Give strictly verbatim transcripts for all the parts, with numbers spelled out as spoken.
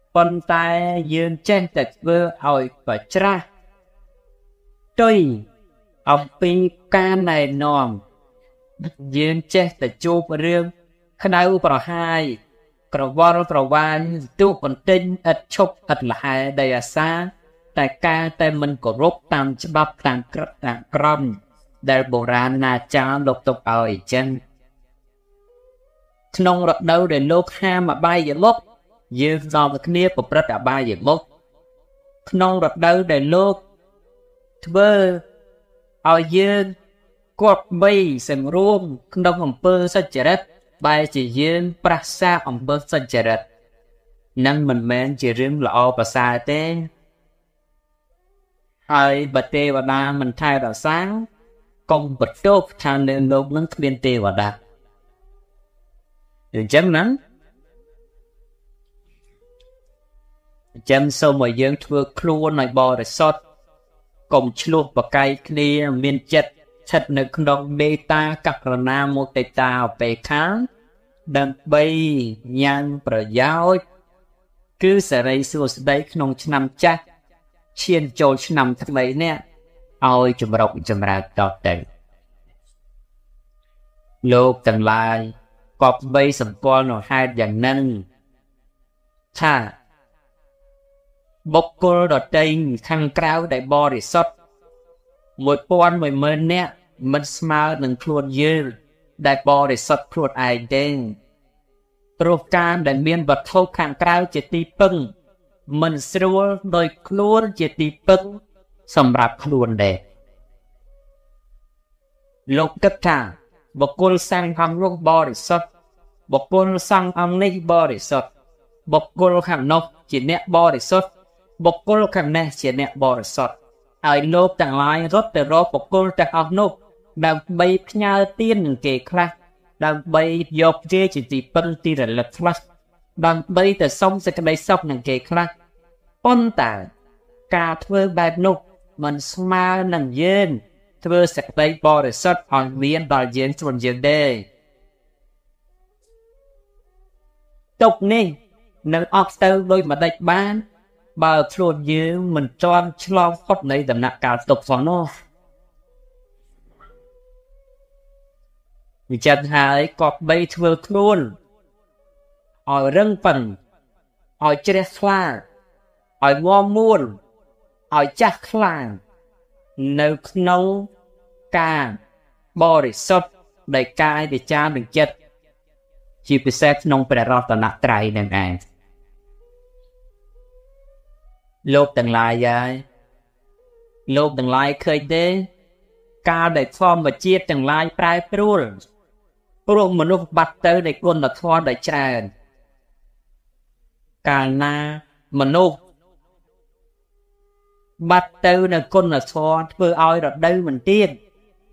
ប៉ុន្តែយើងចេះតែធ្វើឲ្យប្រច្រាស់ទុយអំពីការណែនាំយើងចេះតែជួបរឿងក្តៅប្រហាយក្រវល់ក្រវាញទុកបន្ទិញឥតឈប់ឥតលហែដោយអាសាតែការតែមិនគោរពតាមច្បាប់តាមក្រឹតតាមក្រមដែលបុរាណអាចារ្យលោកទុកឲ្យអញ្ចឹងក្នុងរដូវដែលលោកហាមអបាយមុខយើងនាំគ្នាប្រព្រឹត្តអបាយមុខក្នុងរដូវដែលលោកធ្វើឲ្យយើងគប្បីសម្រួមក្នុងអំពើសុចរិតបែរជាយើងប្រះសាអំពើសុចរិតនឹងមិនមែនជារឿងល្អប្រសើរទេហើយបើទេវតាមិនថែរក្សាកុំបន្ទោសថានៅលោកនឹងគ្មានទេវតាអញ្ចឹងណាអញ្ចឹងសូមឲ្យយើងធ្វើខ្លួនឲ្យបរិសុទ្ធកុំឆ្លោះប្រកែកគ្នាមានចិត្តស្ថិតនៅក្នុងមេត្តាករុណាមុទិតាឧបេក្ខាដើម្បីញ៉ាំងប្រយោជន៍គឺសេរីសួស្តីក្នុងឆ្នាំចាស់ឈានចូលឆ្នាំថ្មីនេះឲ្យចម្រុកចម្រើនតទៅលោកទាំងឡាយគប្បីសម្គាល់នៅហេតុយ៉ាងនឹងថាបុគ្គលដតីខាងក្រៅដែលបរិសុទ្ធមួយពាន់មួយម៉ឺននាក់មិនស្មើនឹងខ្លួនយើងដែលបរិសុទ្ធខ្លួនឯងទេព្រោះការដែលមានវត្ថុខាងក្រៅជាទីពឹងមិនស្រួលដោយខ្លួនជាទីពឹងសម្រាប់ខ្លួនដែរលោកគិតថាបុគ្គលសង្ឃអង្គនោះបរិសុទ្ធបុគ្គលសង្ឃអង្គនេះបរិសុទ្ធបុគ្គលខាងនោះជាអ្នកបរិសុទ្ធបុគ្គលខាងនេះជាអ្នកបរិសុទ្ធហើយលោកទាំងឡាយរត់ទៅរកបុគ្គលទាំងអស់នោះដើម្បីផ្ញើទាននឹងគេខ្លះដើម្បីយកជាជាទីពឹងទីរលឹកខ្លះដើម្បីទៅសុំសេចក្តីសុខនឹងគេខ្លះប៉ុន្តែការធ្វើបែបនោះមិនស្មើនឹងយើងធ្វើសេចក្តីបរិសុទ្ធឲ្យមានដល់យើងខ្លួនយើងទេទុកនេះនឹងអត់ទៅដោយមិនដេចបានបើខ្លួនយើងមិនទាន់ឆ្លងផុតនៃដំណាក់កាលទុកផងនោះវិចិត្រហើយក៏បីធ្វើខ្លួនឲ្យរឹងប៉ឹងឲ្យជ្រះថ្លាឲ្យងំមួនឲ្យចាស់ខ្លាំងនៅក្នុងការបរិសុទ្ធដោយកាយវិចារនិងចិត្តជាពិសេសក្នុងព្រះរតនត្រ័យនឹងឯងលោកទាំងឡាយហើយលោកទាំងឡាយឃើញទេកាលដែលធម្មជាតិទាំងឡាយប្រែប្រួលព្រោះមនុស្សបាត់ទៅនៃគុណធម៌ដ៏ច្រើនកាលណាមនុស្សបាត់ទៅនៅគុណធម៌ធ្វើឲ្យរដូវមិនទៀង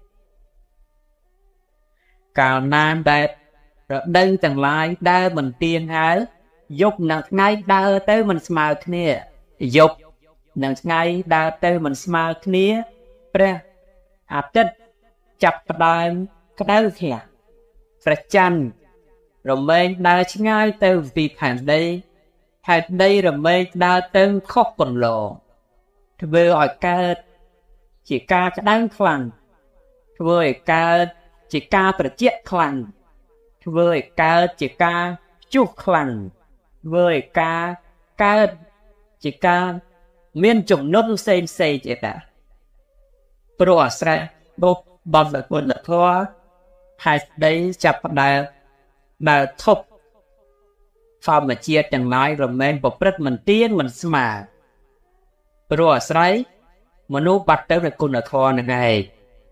កាលណាដែលរដូវទាំងឡាយដើរមិនទៀងហើយយប់និងថ្ងៃដើរទៅមិនស្មើគ្នាយប់និងថ្ងៃដើរទៅមិនស្មើគ្នាព្រះអាទិត្យចាប់ផ្ដើមក្តៅខ្លាំងព្រះច័ន្ទរមែងដើរឆ្ងាយទៅពីផែនដីផែនដីរមែងដើរទៅខុសគន្លងធ្វើឲ្យកើតជាការក្តៅខ្លាំងធ្វើឲ្យកើតជាការត្រជាក់ខ្លាំងធ្វើឲ្យកើតជាការព្យុះខ្លាំងធ្វើឲ្យការកើតជាការមានជំនុំផ្សេងផ្សេងជាតាព្រោះអាស្រ័យបុព្វបំណគុណធម៌ហើយដីចាប់ផ្ដើមដើរធប់ធម្មជាតិទាំងឡាយរមែងប្រព្រឹត្តមិនទៀងមិនស្មើព្រោះអាស្រ័យមនុស្សបាត់ទៅនៅគុណធម៌នឹងឯង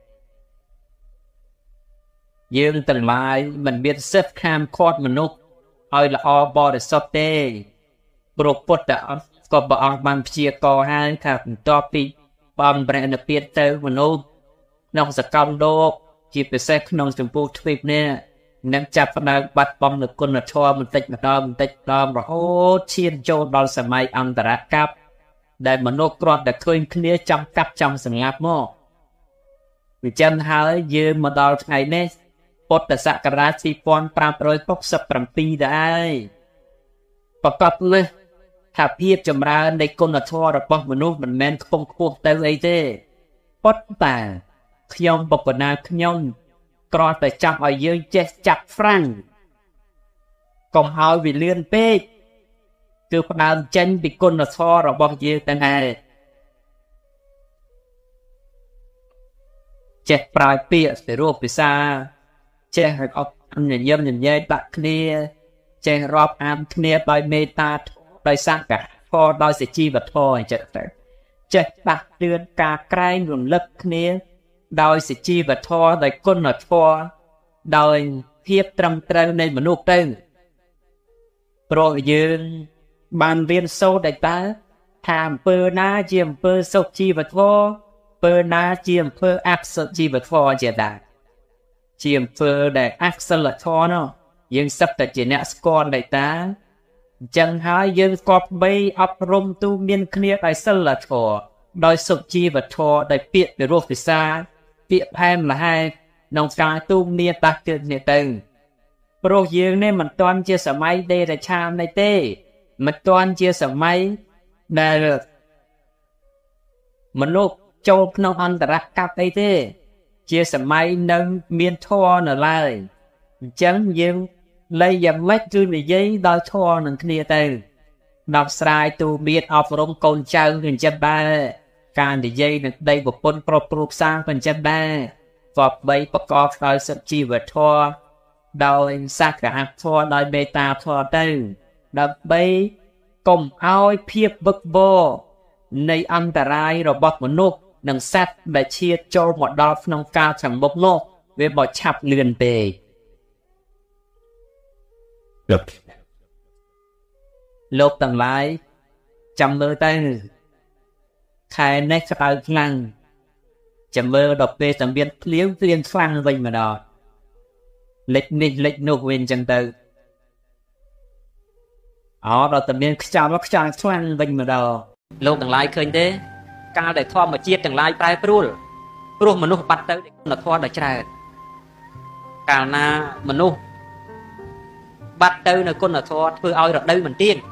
យើងទាំងឡាយមិនមានសិទ្ធិខាមឃាត់មនុស្សឲ្យល្អបរិសុទ្ធទេព្រោះពុទ្ធអង្គក៏ព្រះអង្គបានព្យាករណ៍ហើយថាបន្ទាប់ពីបំប្រែនិព្វានទៅមនុស្សក្នុងសកលលោកជាពិសេសក្នុងចម្ពោះទ្វីបនេះនឹងចាប់ផ្ដើមបាត់បង់នូវគុណធម៌បន្តិចម្ដងបន្តិចម្ដងរហូតឈានចូលដល់សម័យអន្តរកប្បដែលមនុស្សគ្រាន់តែឃើញគ្នាចង់កាប់ចង់សម្លាប់មកវិចិត្រហើយយើងមកដល់ថ្ងៃនេះពុទ្ធសករាជពីរពាន់ប្រាំរយហកសិបប្រាំពីរដែរប្រកបលើថាភាពចម្រើននៃគុណធម៌របស់មនុស្សមិនមែនខ្ពង់ខ្ពស់ទៅអីទេប៉ុន្តែខ្ញុំបកណាខ្ញុំគ្រាន់តែចាប់ឲ្យយើងចេះចាប់ហ្វ្រាំងកុំឲ្យវាលឿនពេកគឺផ្ដើមចេញពីគុណធម៌របស់យើងទាំងឯងចេះប្រើពាក្យពីរូបភាសាចេះឲ្យអត់ញញឹមញញែកដាក់គ្នាចេះរាប់អានគ្នាដោយមេត្តាដោយសង្ឃៈធម៌ដោយសេចជីវធម៌អញ្ចឹងទៅចេះដាស់តឿនការក្រែងរំលឹកគ្នាដោយសេចជីវធម៌ដោយគុណធម៌ដោយភាពត្រឹមត្រូវនៃមនុស្សទៅព្រោះយើងបានរៀនសូត្រដែលតើថាអំពើណាជាអំពើសុខជីវធម៌អំពើណាជាអំពើអសុខជីវធម៌ជាដែរជាអំពើដែលអសិលធម៌នោះយើងសឹកតែជាអ្នកស្គាល់ដែលតើអញ្ចឹងហើយយើងស្គាល់បីអប់រំទូមានគ្នាដោយសិលធម៌ដោយសុខជីវធម៌ដោយពាក្យពីរោះពិសាពាក្យផែនលហែក្នុងការទូមានតាស់ទៀតនេះទៅព្រោះយើងនេះមិនទាន់ជាសម័យដេរឆាននេះទេមិនទាន់ជាសម័យដែលមនុស្សចូលក្នុងអន្តរកម្មអីទេជាសម័យនៅមានធម៌នៅឡើយអញ្ចឹងយើងលែងយ៉ាងម៉េចគឺនិយាយដោយធម៌នឹងគ្នាទៅដោះស្រាយទូមានអប់រំកូនចៅអញ្ចឹងដែរការនិយាយនឹងដីប្រពន្ធប្រុសគ្រូផ្សារអញ្ចឹងដែរវត្តបីប្រកបដោយសុជីវធម៌ដោយសក្ការៈធម៌ដោយមេត្តាធម៌ទៅដើម្បីកុំឲ្យភាពបឹកបរនៃអន្តរាយរបស់មនុស្សនិងសត្វដែលឈានចូលមកដល់ក្នុងការខាងមុខនោះវាមកឆាប់លឿនពេកលោកទាំងឡាយចាំមើលទៅខែនេះក្តៅខ្លាំងចាំមើលដល់ពេលតែមានភ្លៀងភ្លៀងខ្លាំងវិញម្ដងលិចនេះលិចនោះវិញចឹងទៅអត់ដល់តែមានខ្យល់ខ្យល់ខ្លាំងវិញម្ដងលោកទាំងឡាយឃើញទេកាលដែលធម្មជាតិទាំងឡាយប្រែប្រួលព្រោះមនុស្សបាត់ទៅគុណធម៌ដ៏ច្រើនកាលណាមនុស្សបាត់ទៅនៅគុណធម៌ធ្វើឲ្យរដូវមិនទៀង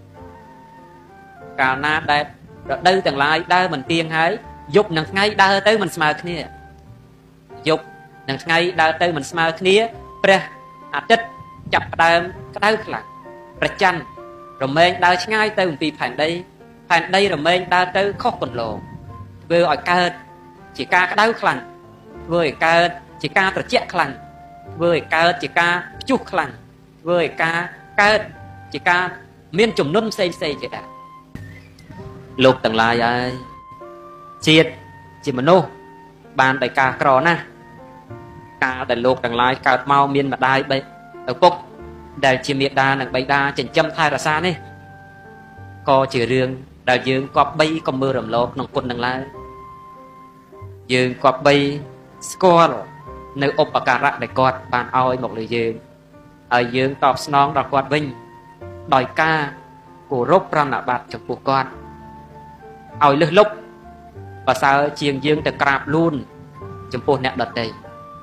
កាលណាដែលរដូវទាំងឡាយដើរមិនទៀងហើយយប់និងថ្ងៃដើរទៅមិនស្មើគ្នាយប់និងថ្ងៃដើរទៅមិនស្មើគ្នាព្រះអាទិត្យចាប់ផ្ដើមក្តៅខ្លាំងព្រះច័ន្ទរមែងដើរឆ្ងាយទៅអំពីផែនដីផែនដីរមែងដើរទៅខុសគន្លងធ្វើឲ្យកើតជាការក្តៅខ្លាំងធ្វើឲ្យកើតជាការត្រជាក់ខ្លាំងធ្វើឲ្យកើតជាការព្យុះខ្លាំងធ្វើឲ្យការកើតជាការមានជំនន់ផ្សេងផ្សេងជាដែរលោកទាំងឡាយហើយជាតិជាមនុស្សបានដោយការក្រណាស់ការដែលលោកទាំងឡាយកើតមកមានម្ដាយបីឪពុកដែលជាមេដានិងបិតាចិញ្ចឹមថែរក្សានេះក៏ជារឿងដែលយើងគប្បីក៏មើលរំលងក្នុងគុណនឹងឡើយយើងគប្បីស្គាល់នៅឧបការៈដែលគាត់បានឲ្យមកលើយើងហើយយើងតបស្នងដល់គាត់វិញដោយការគោរពប្រណិប័តចំពោះគាត់ឲ្យលឹះលុបប្រសើរជាងយើងទៅក្រាបលូនចំពោះអ្នកដទៃ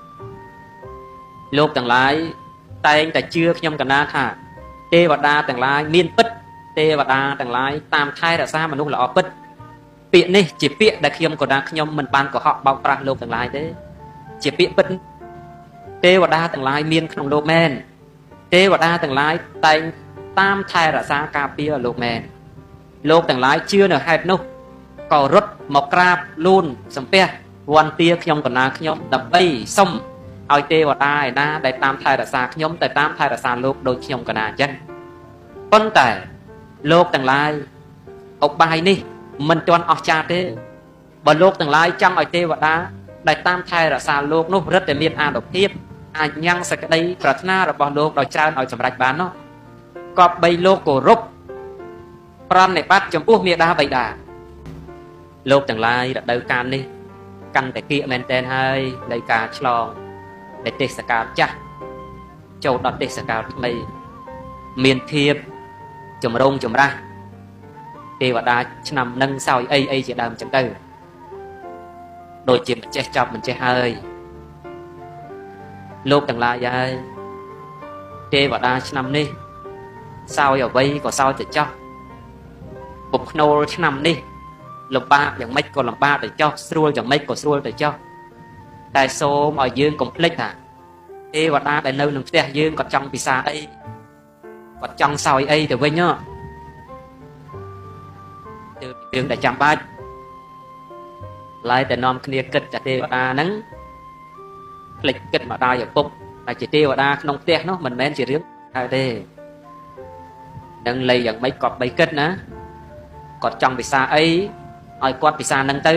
លោកទាំងឡាយតែងតែជឿខ្ញុំកណាថាទេវតាទាំងឡាយមានពិតទេវតាទាំងឡាយតាមថែរក្សាមនុស្សល្អពិតពាក្យនេះជាពាក្យដែលខ្ញុំកណាខ្ញុំមិនបានកុហកបោកប្រាស់លោកទាំងឡាយទេជាពាក្យពិតទេវតាទាំងឡាយមានក្នុងលោកមែនទេវតាទាំងឡាយតែងតាមថែរក្សាការពារលោកមែនលោកទាំងឡាយជឿនៅហេតុនោះក៏រត់មកក្រាបលូនសំពះវន្តាខ្ញុំកណាខ្ញុំដើម្បីសុំឲ្យទេវតាឯណាដែលតាមថែរក្សាខ្ញុំទៅតាមថែរក្សាលោកដូចខ្ញុំកណាអញ្ចឹងប៉ុន្តែលោកទាំងឡាយឧបាយនេះមិនទាន់អស់ចាទេបើលោកទាំងឡាយចង់ឲ្យទេវតាដែលតាមថែរក្សាលោកនោះរឹតតែមានអានុភាពអាចញ៉ាំងសក្តីប្រាថ្នារបស់លោកដោយច្រើនឲ្យសម្រេចបាននោះក៏បីលោកគោរពប្រណិប័តចំពោះមេដាបិតាលោកទាំងឡាយរដូវកាលនេះកាន់តែគៀកមែនតែនហើយនៃការឆ្លងនៃទេសកាលចាស់ចូលដល់ទេសកាលថ្មីមានភាពចម្រុងចម្រាស់ទេវតាឆ្នាំនឹងសោយអីអីជាដើមចឹងទៅដូចជាមិនចេះចាប់មិនចេះហើយលោកទាំងឡាយហើយទេវតាឆ្នាំនេះសោយអ្វីក៏សោយទៅចោះពុកណូលឆ្នាំនេះលំបាកយ៉ាងម៉េចក៏លំបាកទៅចោះស្រួលយ៉ាងម៉េចក៏ស្រួលទៅចោះតែសូមឲ្យយើងកុំភ្លេចថាទេវតាដែលនៅក្នុងផ្ទះយើងគាត់ចង់ពិសាអីគាត់ចង់សោយអីទៅវិញហ៎គឺរឿងដែលចាំបាច់ឡើយតែនាំគ្នាគិតថាទេវតាហ្នឹងភ្លេចគិតម្ដាយឪពុកតែជាទេវតាក្នុងផ្ទះនោះមិនមែនជារឿងហើយទេនឹងលៃយ៉ាងម៉េចគាត់បីគិតណាគាត់ចង់ពិសាអីឲ្យគាត់ពិសាហ្នឹងទៅ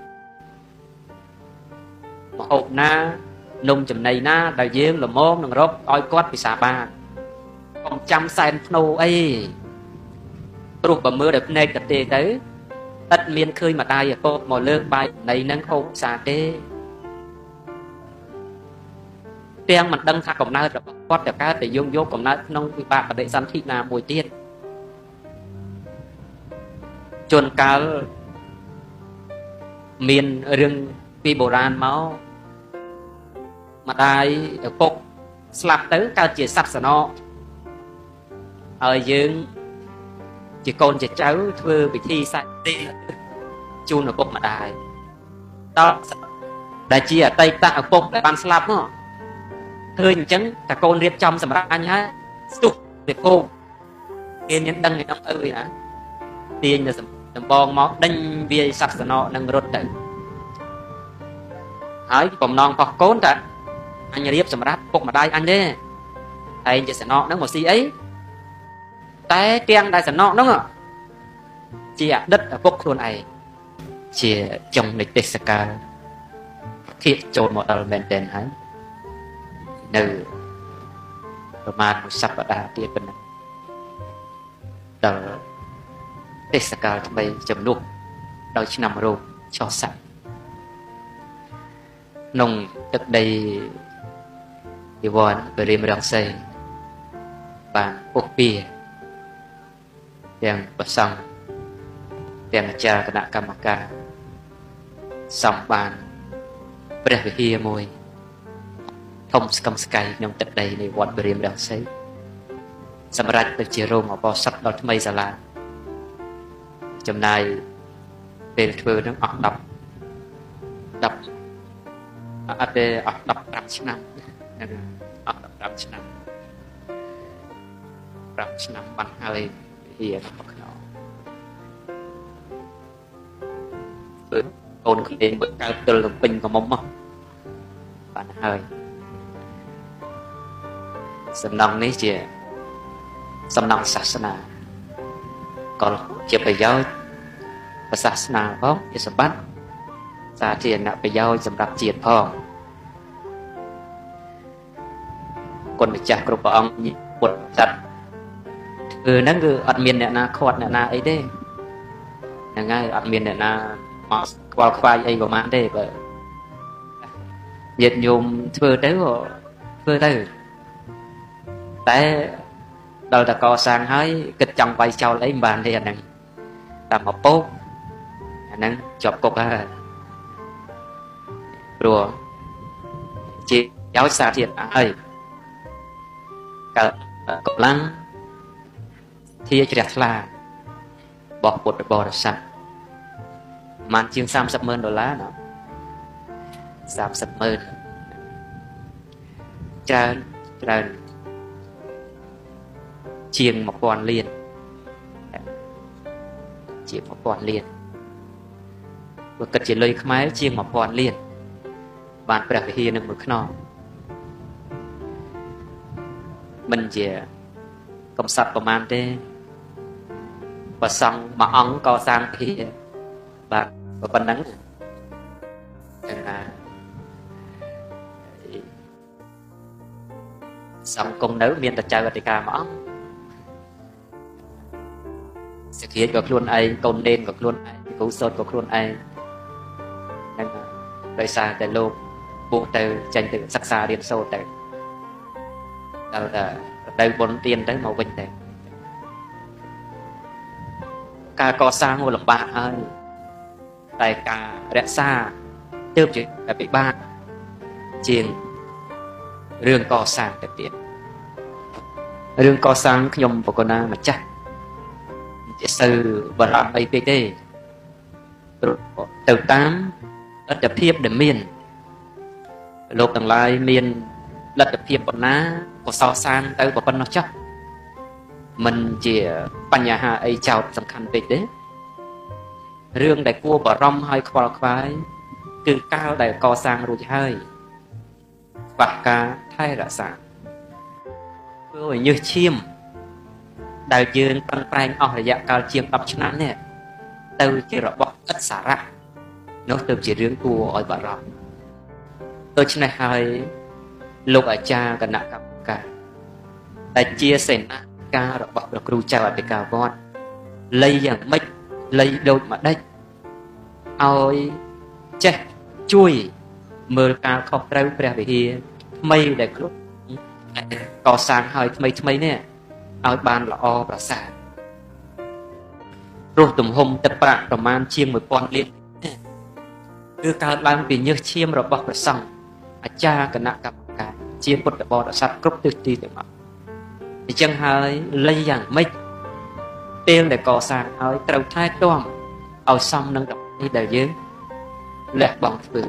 មកហូបណានំចំណីណាដែលយើងល្មមនឹងរកឲ្យគាត់ពិសាបានកុំចាំសែនភ្នោអីព្រោះបើមើលដល់ភ្នែកទៅទេទៅឥតមានឃើញម្ដាយឪពុកមកលើកបាយនៃនឹងហូបពិសាទេទាំងមិនដឹងថាកំណើតរបស់គាត់ទៅកើតតែយើងយកកំណើតក្នុងវិបាកបដិសន្ធិណាមួយទៀតជួនកាលមានរឿងពីបុរាណមកម្ដាយឪពុកស្លាប់ទៅកើតជាសត្វសណោហើយយើងជាកូនជាចៅធ្វើពិធីសាច់ទេជូនឪពុកម្ដាយដល់ដែលជាអតីតឪពុកដែលបានស្លាប់មកឃើញអញ្ចឹងតាកូនរៀបចំសម្រាប់អញហើយស្ទុះទៅពោគេមានដឹងឯនោះអើយណាទាញទៅដំបងមកដេញវាយសត្វសណោនឹងរត់ទៅហើយបំណងរបស់កូនតាអញរៀបសម្រាប់ពុកម្ដាយអញទេតែជាសណោហ្នឹងមកស៊ីអីតែទាំងដែលសណោហ្នឹងជាអតីតឪពុកខ្លួនឯងជាចុងនៃទេសកាលធៀបចូលមកដល់មែនទែនហើយនៅប្រមាណមួយសប្តាហ៍ទៀតប៉ុណ្ណឹងដល់ទេសកាលថ្មីចំនួនដល់ឆ្នាំរោគចោះស័ក្តិក្នុងទឹកដីនិវត្តន៍បរិមរង្សីបានពុះពៀទាំងប្រសង់ទាំងអាចារ្យគណៈកម្មការសំបានព្រះវិហារមួយធំស្កឹមស្កៃក្នុងទឹកដីនៃវត្តបរិមរង្សីសម្រាប់ទៅជារោងអបអរស័ក្តិដល់ថ្មីសាលាចំណាយពេលធ្វើនឹងអស់10 10អត់ទេអស់ដប់ប្រាំឆ្នាំអស់ដប់ប្រាំឆ្នាំប្រាំឆ្នាំបានហើយវិហាររបស់ខ្ញុំធ្វើកូនក្មេងមួយកើតទិលទៅពេញកមុំមកបានហើយសំណង់នេះជាសំណង់សាសនាក៏ជាប្រយោជន៍ប្រសាសនាផងជាសម្បត្តិសាធារណប្រយោជន៍សម្រាប់ជាតិផងគុណម្ចាស់គ្រប់ព្រះអង្គពុទ្ធចាត់គឺហ្នឹងគឺអត់មានអ្នកណាខាត់អ្នកណាអីទេហ្នឹងហើយអត់មានអ្នកណាមកខ្វល់ខ្វាយអីប្រហែលទេបើញាតិញោមធ្វើទៅក៏ធ្វើទៅតែដល់តែកសាងហើយគិតចង់វាយចោលអីមិនបានទេអាហ្នឹងតាមមកពោកអាហ្នឹងជាប់គុកហើយព្រោះជាយោសាធារណៈហើយកើតកម្លាំងធាជ្រះថ្លារបស់ពុទ្ធបរិស័ទប្រហែលជាងសាមសិបម៉ឺនដុល្លារណាសាមសិបម៉ឺនច្រើនច្រើនជាងmộtពាន់លានជាងmộtពាន់លានបើគិតជាលុយខ្មែរជាងmộtពាន់លានបានព្រះវិហារនឹងមួយខ្នងមិនជាកំសត់ប្រមាណទេប្រសង់មួយអង្គកសាងវិហារបាទប៉ុណ្ណឹងសង្គមនៅមានតែចៅអធិការមួយអង្គសេដ្ឋីក៏ខ្លួនឯងកូននេនក៏ខ្លួនឯងគ្រូសូត្រក៏ខ្លួនឯងហ្នឹងដោយសារតែលោកពុះទៅចេញទៅសិក្សារៀនសូត្រទៅដល់តែទៅបុណ្យទានទៅមកវិញទៅការកសាងលំបាកហើយតែការរក្សាទើបជាពិបាកជាងរឿងកសាងទៅទៀតរឿងកសាងខ្ញុំបកណាម្ចាស់ជាសើបរំអីពេកទេទៅតាមលទ្ធភាពដែលមានលោកទាំងឡាយមានលទ្ធភាពប៉ុណ្ណាក៏សោកសានទៅប៉ុណ្ណោះចុះមិនជាបញ្ហាអីចោតសំខាន់ពេកទេរឿងដែលគួរបារម្ភហើយខ្វល់ខ្វាយគឺកាលដែលកសាងរួចហើយខ្វះការថែរក្សាធ្វើឲ្យញើសឈាមដែលយើងប្រឹងប្រែងអស់រយៈកាលជាងដប់ឆ្នាំនេះទៅជារបស់ឥតសារៈនោះទៅជារឿងគួរឲ្យបារម្ភដូច្នេះហើយលោកអាចារ្យគណៈកម្មការដែលជាសេនាធិការរបស់ព្រះគ្រូចៅអធិការវត្តលៃយ៉ាងម៉េចលៃដូចម្ដេចឲ្យចេះជួយមើលការខុសត្រូវព្រះវិហារថ្មីដែលគ្រប់កសាងហើយថ្មីថ្មីនេះឲ្យបានល្អប្រសើរព្រោះទំហំទឹកប្រាក់ប្រមាណជាងមួយពាន់លានគឺកើតឡើងពីញើសឈាមរបស់ព្រះសង្ឃអាចារ្យគណៈកម្មការជាពុទ្ធបរិស័ទគ្រប់ទិសទីទាំងអស់អញ្ចឹងហើយលៃយ៉ាងម៉េចពេលដែលកសាងឲ្យត្រូវថែទាំឲ្យសមនឹងតម្លៃដែលយើងលះបង់ធ្វើ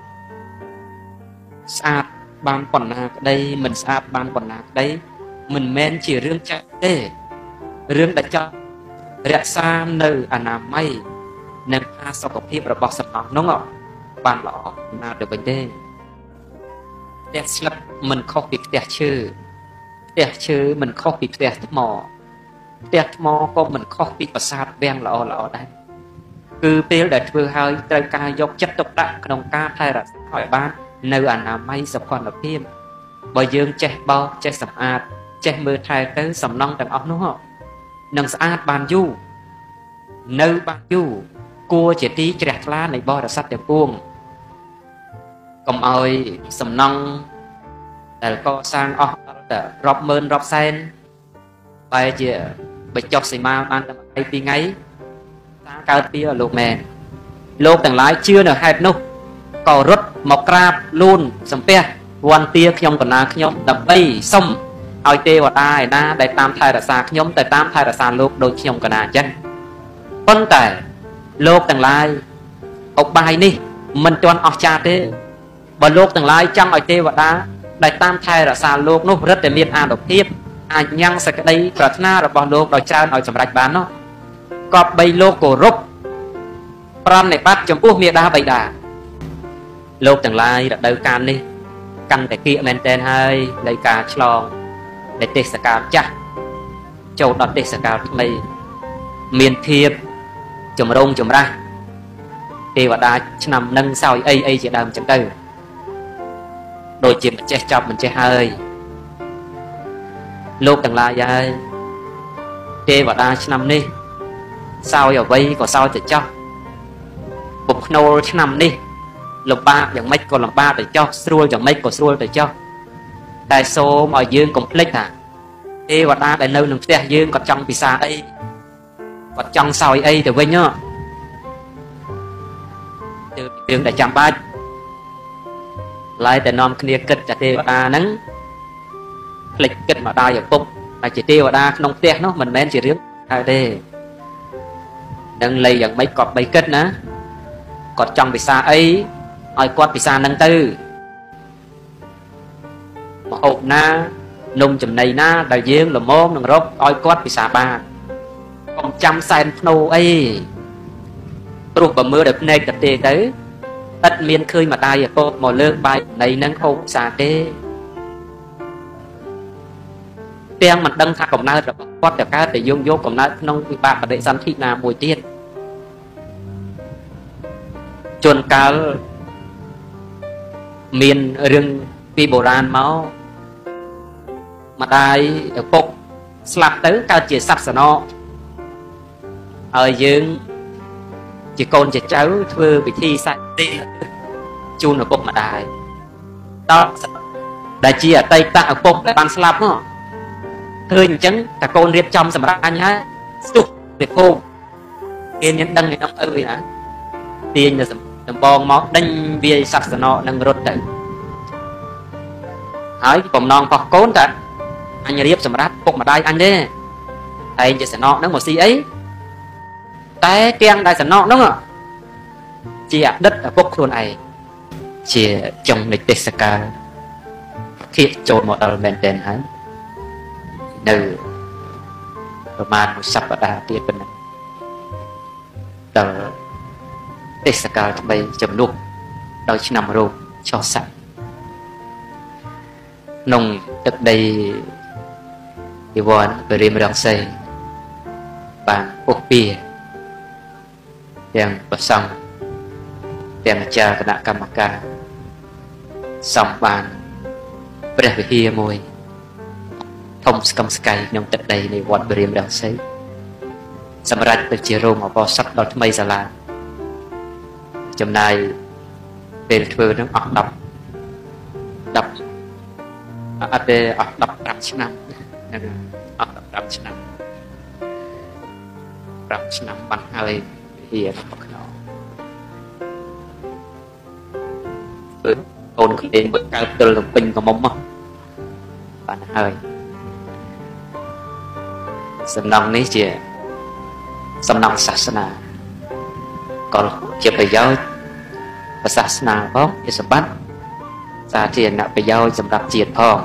ស្អាតបានប៉ុណ្ណាក្តីមិនស្អាតបានប៉ុណ្ណាក្តីមិនមែនជារឿងចាស់ទេរឿងដែលចង់រក្សានៅអនាម័យនិងផាសុកភាពរបស់សំណង់នោះបានល្អណាស់ទៅវិញទេផ្ទះស្លឹកមិនខុសពីផ្ទះឈើផ្ទះឈើមិនខុសពីផ្ទះថ្មផ្ទះថ្មក៏មិនខុសពីប្រាសាទវាំងល្អល្អដែរគឺពេលដែលធ្វើហើយត្រូវការយកចិត្តទុកដាក់ក្នុងការថែរក្សាឲ្យបាននៅអនាម័យសុខភាពបើយើងចេះបោសចេះសម្អាតចេះមើលថែទៅសំណង់ទាំងអស់នោះនឹងស្អាតបានយូរនៅបានយូរគួរជាទីជ្រះថ្លានៃបរិស័ទទាំងពួងកុំឲ្យសំណង់ដែលកសាងអស់តែរាប់ម៉ឺនរាប់សែនបែរជាបញ្ចុះសីមាបានតែមួយពីរថ្ងៃតាកើតពីលោកមែនលោកទាំងឡាយជឿនៅហេតុនោះក៏រត់មកក្រាបលូនសំពះវន្តាខ្ញុំកណាខ្ញុំដើម្បីសុំឲ្យទេវតាឯណាដែលតាមថែរក្សាខ្ញុំទៅតាមថែរក្សាលោកដូចខ្ញុំកណាអញ្ចឹងប៉ុន្តែលោកទាំងឡាយឧបាយនេះមិនទាន់អស្ចារ្យទេបើលោកទាំងឡាយចង់ឲ្យទេវតាដែលតាមថែរក្សាលោកនោះរឹតតែមានអានុភាពអាចញ៉ាំងសេចក្តីប្រាថ្នារបស់លោកដោយច្រើនឲ្យសម្រេចបាននោះក៏បីលោកគោរពប្រណិប័តចំពោះមាតាបិតាលោកទាំងឡាយរដូវកាលនេះកាន់តែគៀកមែនតែនហើយនៃការឆ្លងនៃទេសកាលចាស់ចូលដល់ទេសកាលថ្មីមានភាពចម្រូងចម្រាសទេវតាឆ្នាំនឹងសោយអីអីជាដើមចឹងទៅដូចជាមិនចេះចាប់មិនចេះហើយលោកទាំងឡាយហើយទេវតាឆ្នាំនេះសោយអ្វីក៏សោយទៅចោះពុកខ្នូលឆ្នាំនេះលំបាកយ៉ាងម៉េចក៏លំបាកទៅចោះស្រួលយ៉ាងម៉េចក៏ស្រួលទៅចោះតែសូមឲ្យយើងកុំភ្លេចថាទេវតាដែលនៅក្នុងផ្ទះយើងគាត់ចង់ពិសាអីគាត់ចង់សោយអីទៅវិញហ៎ទៅរឿងដែលចាំបាច់ឡើយតែនាំគ្នាគិតថាទេវតាហ្នឹងភ្លេចគិតម្ដាយឪពុកតែជាទេវតាក្នុងផ្ទះនោះមិនមែនជារឿងហើយទេនឹងលៃយ៉ាងម៉េចគាត់បីគិតណាគាត់ចង់ពិសាអីឲ្យគាត់ពិសានឹងទៅមកហូបណានំចំណីណាដែលយើងល្មមនឹងរកឲ្យគាត់ពិសាបានកុំចាំសែនភ្នោអីព្រោះបើមើលដល់ភ្នែកទៅទេទៅឥតមានឃើញម្ដាយឪពុកមកលើកបាយនៃនឹងហូបពិសាទេទាំងមិនដឹងថាកំណើតរបស់គាត់ទៅកើតតែយើងយកកំណើតក្នុងវិបាកបដិសន្ធិណាមួយទៀតជួនកាលមានរឿងពីបុរាណមកម្ដាយឪពុកស្លាប់ទៅកើតជាសត្វសណោហើយយើងជាកូនជាចៅធ្វើពិធីសាច់ទេជូនឪពុកម្ដាយដល់ដែលជាអតីតឪពុកដែលបានស្លាប់នោះឃើញអញ្ចឹងតែកូនរៀបចំសម្រាប់អញហើយស្ទុះទៅភោគគេមានដឹងឯនោះអើយណាទាញទៅដំបងមកដេញវាយសត្វសណោនឹងរត់ទៅហើយបំណងរបស់កូនតើអញរៀបសម្រាប់ពុកម្ដាយអញទេឯងជាសណោនឹងមកស៊ីអីតែទាំងដែលសំណងហ្នឹងជាអតីតឪពុកខ្លួនឯងជាចុងនៃទេសកាលធៀបចូលមកដល់មែនទែនហើយនៅប្រមាណមួយសប្តាហ៍ទៀតប៉ុណ្ណឹងដល់ទេសកាលថ្មីចំនួនដោយឆ្នាំរោគចោះសាក់ក្នុងទឹកដីជីវ័នបរិមរងសីបានពុះពៀទាំងប្រសង់ទាំងអាចារ្យគណៈកម្មការសំបានព្រះវិហារមួយធំស្កឹមស្កៃក្នុងទឹកដីនៃវត្តបរិមរងសីសម្រាប់ទៅជារោងអបអរស័ក្តិដល់ថ្មីសាលាចំណាយពេលធ្វើនឹងអស់10 10អត់ទេអស់15ឆ្នាំហ្នឹងអស់15ឆ្នាំ5ឆ្នាំបានហើយវិហាររបស់ខ្នងគឺអូនក្មេងបើកើតទល់ទៅពេញកមុំមកបានហើយសំណងនេះជាសំណងសាសនាក៏ជាប្រយោជន៍ប្រសាសនាផងជាសម្បត្តិសាធារណប្រយោជន៍សម្រាប់ជាតិផង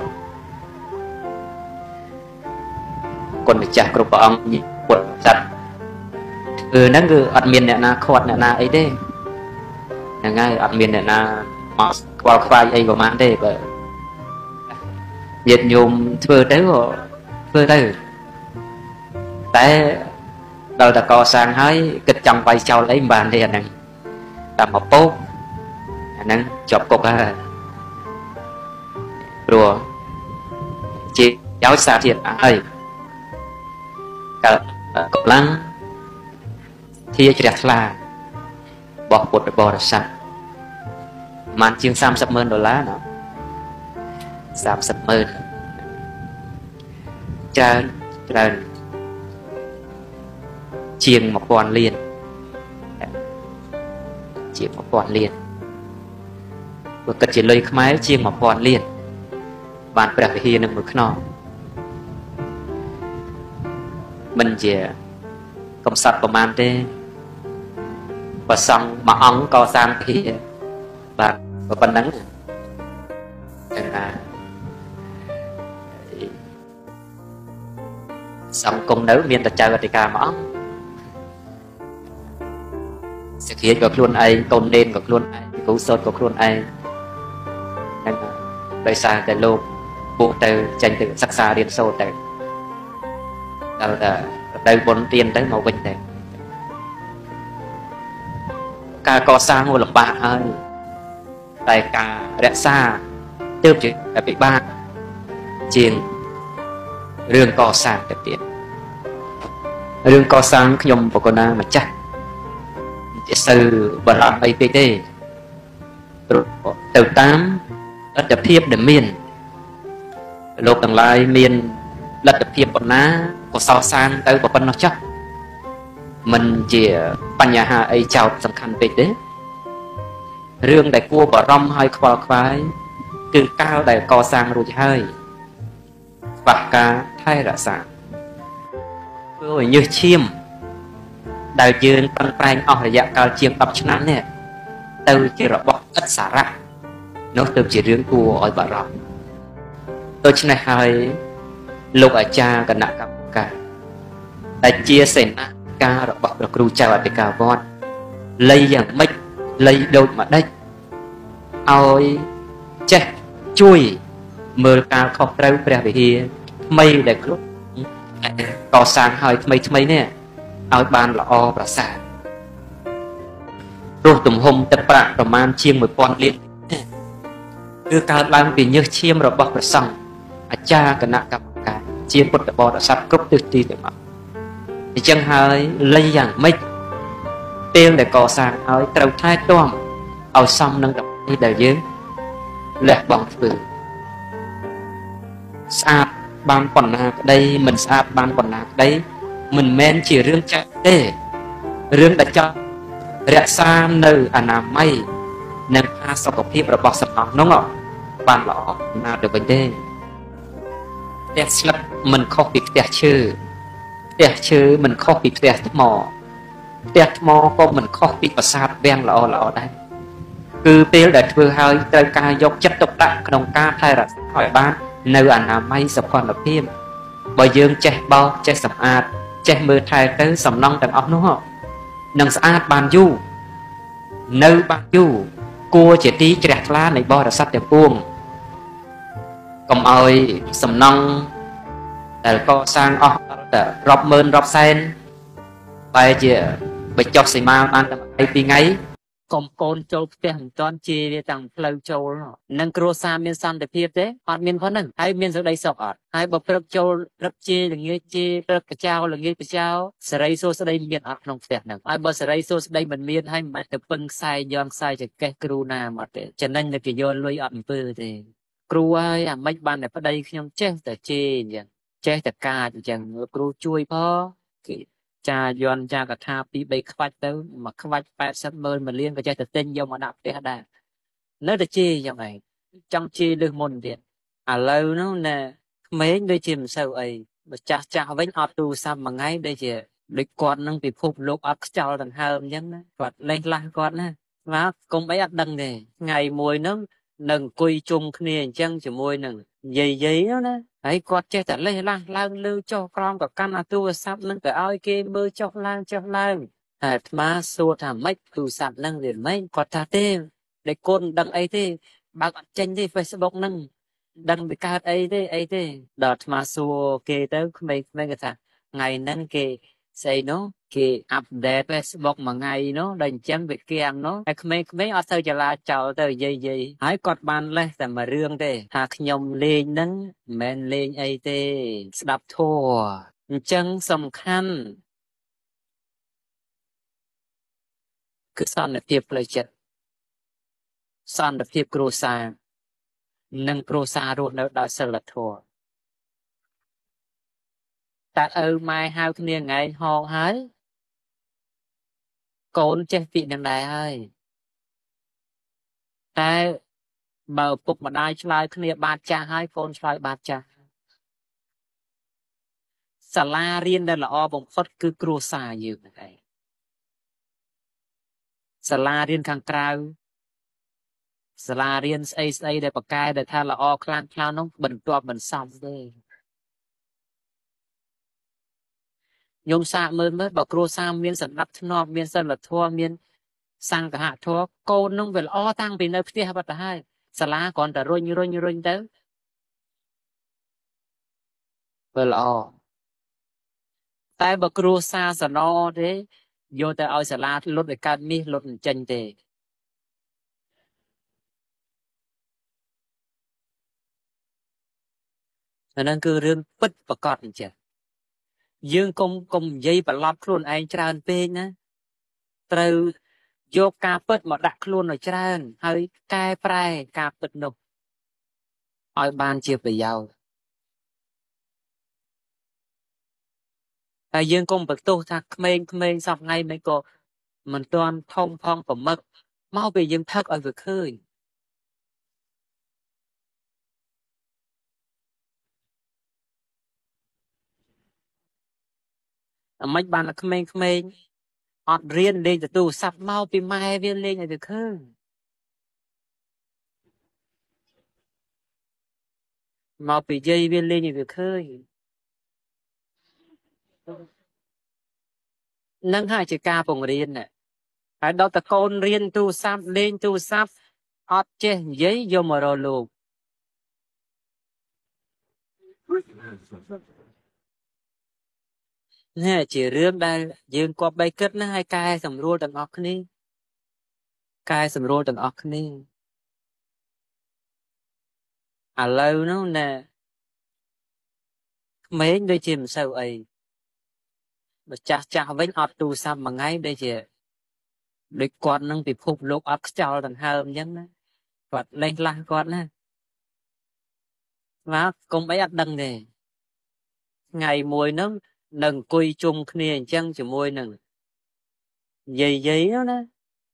គុណម្ចាស់គ្រប់ព្រះអង្គពុទ្ធសាសនាគឺហ្នឹងគឺអត់មានអ្នកណាខាត់អ្នកណាអីទេហ្នឹងហើយអត់មានអ្នកណាមកខ្វល់ខ្វាយអីប្រហែលទេបើញាតិញោមធ្វើទៅក៏ធ្វើទៅតែដល់តែកសាងហើយគិតចង់វាយចោលអីមិនបានទេអាហ្នឹងតែមកពោកអាហ្នឹងជាប់គុកហើយព្រោះជាយោជសាធារណៈហើយកើតកម្លាំងធាជ្រះថ្លារបស់ពុទ្ធបរិស័ទប្រហែលជាង30ម៉ឺនដុល្លារណា30ម៉ឺនច្រើនច្រើនជាង1000លានជាង1000លានបើគិតជាលុយខ្មែរជាង1000លានបានព្រះវិហារនឹងមួយខ្នងមិនជាកំសត់ប្រមាណទេប្រសង់មួយអង្គកសាងវិហារបាទប៉ុណ្ណឹងចឹងណាសង្គមនៅមានតែចៅអធិការមួយអង្គសិក្ខាក៏ខ្លួនឯងកូននេនក៏ខ្លួនឯងគ្រូសូត្រក៏ខ្លួនឯងហ្នឹងដោយសារតែលោកពុះទៅចេញទៅសិក្សារៀនសូត្រទៅដល់តែទៅបុណ្យទានទៅមកវិញទៅការកសាងវាលំបាកហើយតែការរក្សាទើបជាពិបាកជាងរឿងកសាងទៅទៀតរឿងកសាងខ្ញុំបកណាម្ចាស់ជាសូវបរិបអីពេកទេទៅតាមលទ្ធភាពដែលមានលោកទាំងឡាយមានលទ្ធភាពប៉ុណ្ណាក៏សរសាងទៅប៉ុណ្ណោះចុះមិនជាបញ្ហាអីចោតសំខាន់ពេកទេរឿងដែលគួរបារម្ភហើយខ្វល់ខ្វាយគឺកាលដែលកសាងរួចហើយខ្វះការថែរក្សាធ្វើឲ្យញើសឈាមដែលយើងប្រឹងប្រែងអស់រយៈកាលជាង10ឆ្នាំនេះទៅជារបស់ឥតសារៈនោះទៅជារឿងគួរឲ្យបារម្ភដូច្នេះហើយលោកអាចារ្យគណៈកម្មការដែលជាសេនាការរបស់ព្រះគ្រូចៅអធិការវត្តលៃយ៉ាងម៉េចលៃដូចម្ដេចឲ្យចេះជួយមើលការខុសត្រូវព្រះវិហារថ្មីដែលគ្រប់កសាងឲ្យថ្មីថ្មីនេះឲ្យបានល្អប្រសើរព្រោះទំហំទឹកប្រាក់ប្រមាណជាង1000លានគឺកើតឡើងពីញើសឈាមរបស់ព្រះសង្ឃអាចារ្យគណៈកម្មការជាពុទ្ធបរិស័ទគ្រប់ទិសទីទាំងអស់អញ្ចឹងហើយលៃយ៉ាងម៉េចពេលដែលកសាងឲ្យត្រូវថែទាំឲ្យសមនឹងដើម្បីដែលយើងលះបង់ធ្វើស្អាតបានប៉ុណ្ណាក្តីមិនស្អាតបានប៉ុណ្ណាក្តីមិនមែនជារឿងចាស់ទេរឿងដែលចង់រក្សានៅអនាម័យនិងផាសុខភាពរបស់សំណង់នោះបានល្អណាស់ទៅវិញទេផ្ទះស្លឹកមិនខុសពីផ្ទះឈើផ្ទះឈើមិនខុសពីផ្ទះថ្មផ្ទះថ្មក៏មិនខុសពីប្រាសាទវាំងល្អល្អដែរគឺពេលដែលធ្វើហើយត្រូវការយកចិត្តទុកដាក់ក្នុងការថែរក្សាឲ្យបាននៅអនាម័យសុខភាពបើយើងចេះបោសចេះសម្អាតចេះមើលថែទៅសំណង់ទាំងអស់នោះនឹងស្អាតបានយូរនៅបានយូរគួរជាទីជ្រះថ្លានៃបរិស័ទទាំងពួងកុំឲ្យសំណង់ដែលកសាងអស់ដល់តែរាប់ម៉ឺនរាប់សែនបែរជាបញ្ចុះសីមាបានតែមួយពីរថ្ងៃកុំកូនចូលផ្ទះមិនតាន់ជាវាទាំងផ្លូវចូលនឹងគ្រួសារមានសន្តិភាពទេអត់មានប៉ុណ្ណឹងហើយមានសេចក្តីសុខអត់ហើយបើព្រឹកចូលព្រឹកជាល្ងាចជាព្រឹកកចោល្ងាចកចោសេរីសួស្តីមានអត់ក្នុងផ្ទះហ្នឹងហើយបើសេរីសួស្តីមិនមានហើយមិនទៅពឹងខ្សែយំខ្សែចកេះគ្រូណាមកទេចំណេញតែគេយកលុយអត់អំពើទេគ្រូហើយអាម៉េចបានតែប្តីខ្ញុំចេះតែជេរអញ្ចឹងចេះតែកាចអញ្ចឹងគ្រូជួយផងគេចាយន់ចាកថាពីរបីខ្វាច់ទៅមកខ្វាច់ប៉ែតសិបម៉ឺនមួយលានក៏ចេះតែទិញយកមកដាក់ផ្ទះដែរនៅតែជេរយ៉ាងឯងចង់ជេរលើសមុនទៀតឥឡូវនោះណាក្មេងដូចជាមិនសូវអីបើចាស់ចាស់វិញអត់ទូរស័ព្ទមួយថ្ងៃដូចជាដូចគាត់នឹងពិភពលោកអត់ខ្ចោលដង្ហើមអញ្ចឹងណាគាត់លេងខ្លះគាត់ណាបាទកុំអីអត់ដឹងទេថ្ងៃមួយហ្នឹងនឹងអង្គុយជុំគ្នាអញ្ចឹងជាមួយនឹងយាយយាយនោះណាហើយគាត់ចេះតែលេះឡាស់ឡើងលើចុះក្រោមក៏កាន់អាទូរស័ព្ទនឹងទៅឲ្យគេមើលចុះឡើងចុះឡើងតែអាត្មាសួរថាម៉េចទូរស័ព្ទនឹងវាម៉េចគាត់ថាទេដែលកូនមិនដឹងអីទេបើកអត់ចេញទេ Facebook នឹងដឹងវាកើតអីទេអីទេដល់អាត្មាសួរគេទៅក្មេងៗគេថាថ្ងៃហ្នឹងគេស្អីនោះគេអាប់ដេត Facebook មួយថ្ងៃនោះដល់អញ្ចឹងវាគៀងនោះហើយក្មេងៗអត់ទៅចលាចោលទៅយាយយាយហើយគាត់បានលេះតែមួយរឿងទេថាខ្ញុំលេងហ្នឹងមិនមែនលេងអីទេស្ដាប់ធម៌អញ្ចឹងសំខាន់គឺសន្តិភាពផ្លូវចិត្តសន្តិភាពគ្រួសារនិងគ្រួសាររស់នៅដោយសិលធម៌តាឪម៉ែហៅគ្នាថ្ងៃហងហើយកូនចេះពាក្យនឹងដែរហើយតែបើពុកម្ដាយឆ្លើយគ្នាបាតចាស់ហើយកូនឆ្លើយបាតចាស់សាលារៀនដែលល្អបំផុតគឺគ្រួសារយើងហ្នឹងឯងសាលារៀនខាងក្រៅសាលារៀនស្អីស្អីដែលប្រកែដែលថាល្អខ្លាំងខ្លាំងនោះបន្ទាប់មិនសមទេញោមសាកមើលមើលបើគ្រួសារមានសណ្ដាប់ធ្នាប់មានសិលធម៌មានសង្ឃហធម៌កូននឹងវាល្អតាំងពីនៅផ្ទះបាត់ទៅហើយសាលាគ្រាន់តែរុញរុញរុញទៅវាល្អតែបើគ្រួសារសណទេយកទៅឲ្យសាលាលុតឲ្យកើតមាសលុតមិនចេញទេអាហ្នឹងគឺរឿងពិតប្រកបអញ្ចឹងយើងកុំកុំនិយាយប្រឡប់ខ្លួនឯងច្រើនពេកណាត្រូវយកការពិតមកដាក់ខ្លួនឲ្យច្រើនហើយកែប្រែការពិតនោះឲ្យបានជាប្រយោជន៍ហើយយើងកុំបន្ទោសថាក្មេងក្មេងសពថ្ងៃមិនក៏មិនទាន់ធំផងប្រមឹកមកពេលយើងផឹកឲ្យវាឃើញអាម៉េចបានតែក្មេងក្មេងអត់រៀនលេងទូរស័ព្ទមកពីម៉ែវាលេងឲ្យវាឃើញមកពីយាយវាលេងឲ្យវាឃើញនឹងហើយជាការបង្រៀនណាហើយដល់តកូនរៀនទូរស័ព្ទលេងទូរស័ព្ទអត់ចេះនិយាយយកមករកលោកនេះជារឿងដែលយើងគប្បីគិតណាហើយកែសម្រួលទាំងអស់គ្នាកែសម្រួលទាំងអស់គ្នាឥឡូវនោះណាក្មេងដូចជាមិនសូវអីបើចាស់ចាស់វិញអត់ទូរស័ព្ទមួយថ្ងៃដូចជាដូចគាត់នឹងពិភពលោកអត់ខ្ចោលដង្ហើមអញ្ចឹងណាគាត់លេងខ្លះគាត់ណាបាទកុំអីអត់ដឹងទេថ្ងៃមួយហ្នឹងនឹងអង្គុយជុំគ្នាអញ្ចឹងជាមួយនឹងយាយយាយនោះណា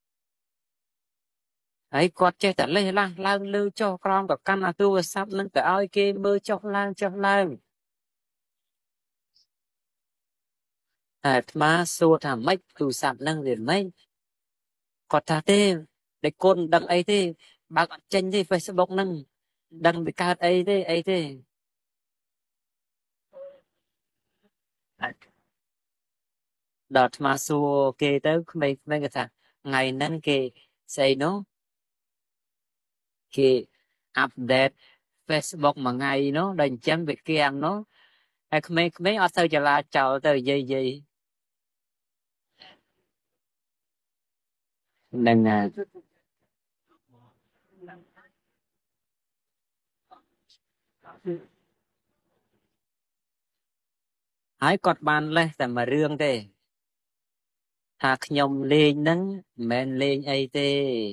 ហើយគាត់ចេះតែលេះឡាស់ឡើងលើចុះក្រោមក៏កាន់អាទូរស័ព្ទនឹងទៅឲ្យគេមើលចុះឡើងចុះឡើងអាត្មាសួរថាម៉េចទូរស័ព្ទហ្នឹងវាម៉េចគាត់ថាទេតែកូនដឹងអីទេបើកអត់ចេញទេ Facebook ហ្នឹងដឹងវាកើតអីទេអីទេដល់អាត្មាសួរគេទៅក្មេងៗគេថាថ្ងៃហ្នឹងគេស្អីនោះគេអាប់ដេត Facebook មួយថ្ងៃនោះដល់អញ្ចឹងវាគៀងនោះហើយក្មេងៗអត់ទៅចលាចោលទៅយាយយាយហ្នឹងហើយហើយគាត់បានលេសតែមួយរឿងទេថាខ្ញុំលេងហ្នឹងមិនមែនលេងអីទេ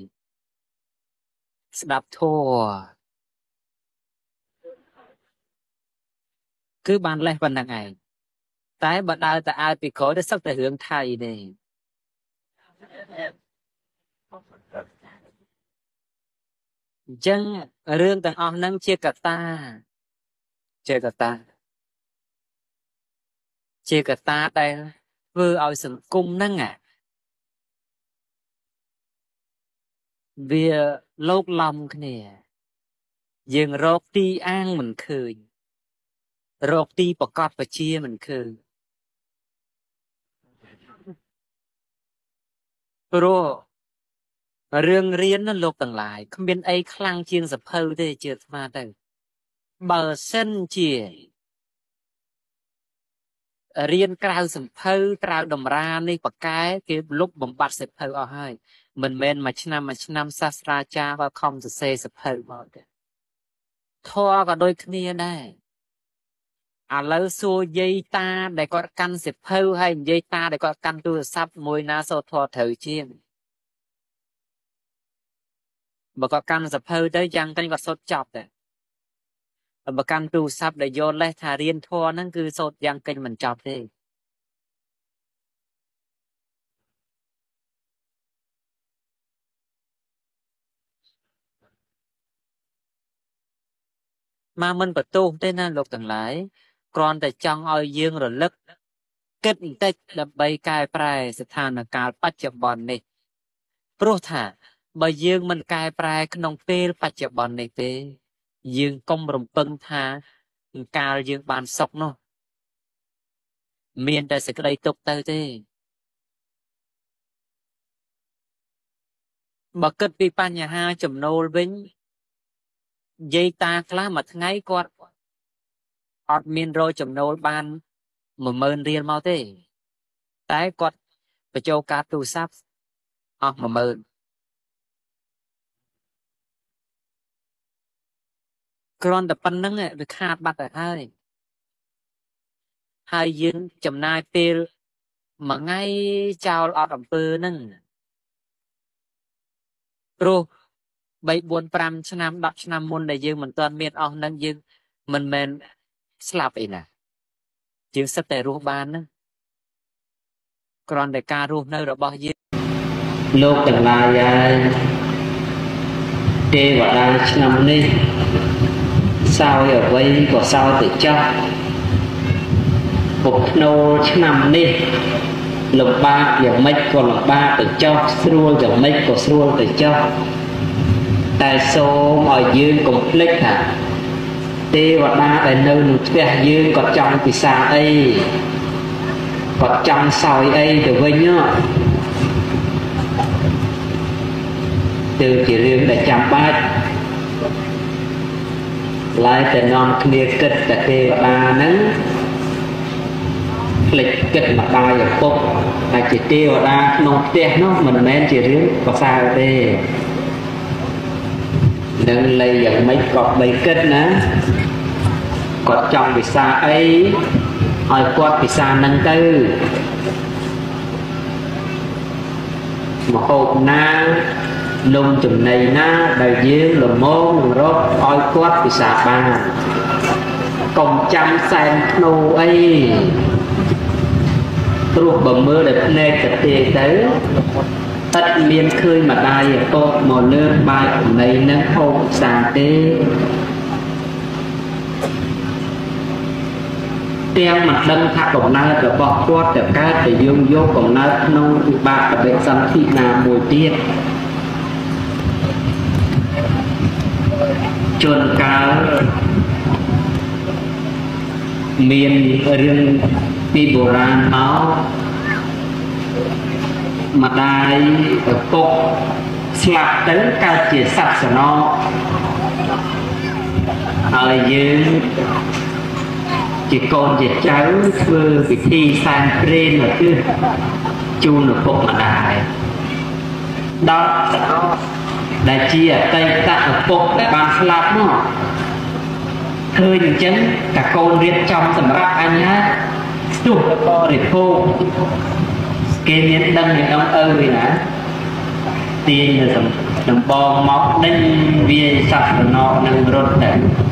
ស្ដាប់ធម៌គឺបានលេសប៉ុណ្្នឹងឯងតែបើដើរទៅអើពីក្រោយទៅសឹកតែរឿងថៃទេអញ្ចឹងរឿងទាំងអស់ហ្នឹងជាកត្តាជាកត្តាជាកត្តាដែលធ្វើឲ្យសង្គមហ្នឹងវាលោកឡំគ្នាយើងរកទីអាងមិនឃើញរកទីប្រកបបជាមិនឃើញព្រោះរឿងរៀនណាលោកទាំងឡាយគ្មានអីខ្លាំងជាងសភៅទេជឿស្មាទៅបើសិនជារៀនក្រៅសភៅក្រៅតម្រានេះបកែគេលុបបំបត្តិសភៅអស់ហើយមិនមែនមួយឆ្នាំមួយឆ្នាំសាស្ត្រាចារ្យក៏ខំសរសេរសភៅមកទេធម៌ក៏ដូចគ្នាដែរឥឡូវសួរយាយតាដែលគាត់កាន់សភៅហើយនិយាយតាដែលគាត់កាន់ទូរស័ព្ទមួយណាសូត្រធម៌ត្រូវជាងបើគាត់កាន់សភៅទៅយ៉ាងតែគាត់សូត្រចប់តែបើកាន់ទូរស័ព្ទដែលយកលេសថារៀនធម៌ហ្នឹងគឺសូត្រយ៉ាងកិច្ចមិនចប់ទេមកមិនបន្ទោសទេណាលោកទាំងឡាយគ្រាន់តែចង់ឲ្យយើងរលឹកគិតបន្តិចដើម្បីកែប្រែស្ថានភាពបច្ចុប្បន្ននេះព្រោះថាបើយើងមិនកែប្រែក្នុងពេលបច្ចុប្បន្ននេះទេយើងកុំរំពឹងថាកាលយើងបានសុខនោះមានតែសេចក្តីទុក្ខទៅទេបើគិតពីបញ្ហាចំណូលវិញយាយតាខ្លះមួយថ្ងៃគាត់អត់មានរកចំណូលបានមួយម៉ឺនរៀលមកទេតែគាត់បញ្ចូលកាតទូរស័ព្ទអស់មួយម៉ឺនគ្រាន់តែប៉ុណ្្នឹងវាខាតបាត់ទៅហើយហើយយើងចំណាយពេលមួយថ្ងៃចោលអត់អំពើហ្នឹងព្រោះបី បួន ប្រាំឆ្នាំដប់ឆ្នាំមុនដែលយើងមិនទាន់មានអស់ហ្នឹងយើងមិនមែនស្លាប់អីណាយើងសិតតែរស់បានណាគ្រាន់តែការរស់នៅរបស់យើងលោកទាំងឡាយហើយទេវតាឆ្នាំនេះសោយអ្វីក៏សោយទៅចោះពុកភ្នោឆ្នាំនេះលំបាកយ៉ាងម៉េចក៏លំបាកទៅចោះស្រួលយ៉ាងម៉េចក៏ស្រួលទៅចោះតែសូមឲ្យយើងកុំភ្លេចថាទេវតាដែលនៅក្នុងផ្ទះយើងគាត់ចង់ពិសាអីគាត់ចង់សោយអីទៅវិញទៅជារឿងដែលចាំបាច់ឡើយតែនាំគ្នាគិតតែទេវតាហ្នឹងភ្លេចគិតម្ដាយឪពុកតែជាទេវតាក្នុងផ្ទះនោះមិនមែនជារឿងប្រសើរទេនឹងលៃយ៉ាងម៉េចក៏បីគិតណាគាត់ចង់ពិសាអីឲ្យគាត់ពិសានឹងទៅមហូបណានំចំណីណាដែលយើងលមងនឹងរកឲ្យគាត់ពិសាបានកុំចាំសែនភ្នោអីព្រោះបើមើលដល់ភ្នែកទៅទេទៅឥតមានឃើញម្ដាយឪពុកមកលើកបាយចំណីនឹងហូបពិសាទេ tiếng mặt đâm thạc cộng nát rồi bỏ quát để cái để dương vô cộng nát nông bạc và bệnh sẵn thị nào mùi tiết chuồn cao miền rừng bị bồ ràng máu mặt đai ở cục sạp tới cao chỉ sạch sở nó ở dưới chỉ còn chỉ cháu vừa bị thi sang trên là cứ chun ở cục mặt đai đó đại chi ở tây ta ở cục bàn sạp nó hơi những chân cả con riêng trong tầm rác anh á tụt to để khô kê miếng đâm những ông ơi nè tiền là tầm tầm bò móc đánh viên sạch rồi nó nâng rốt để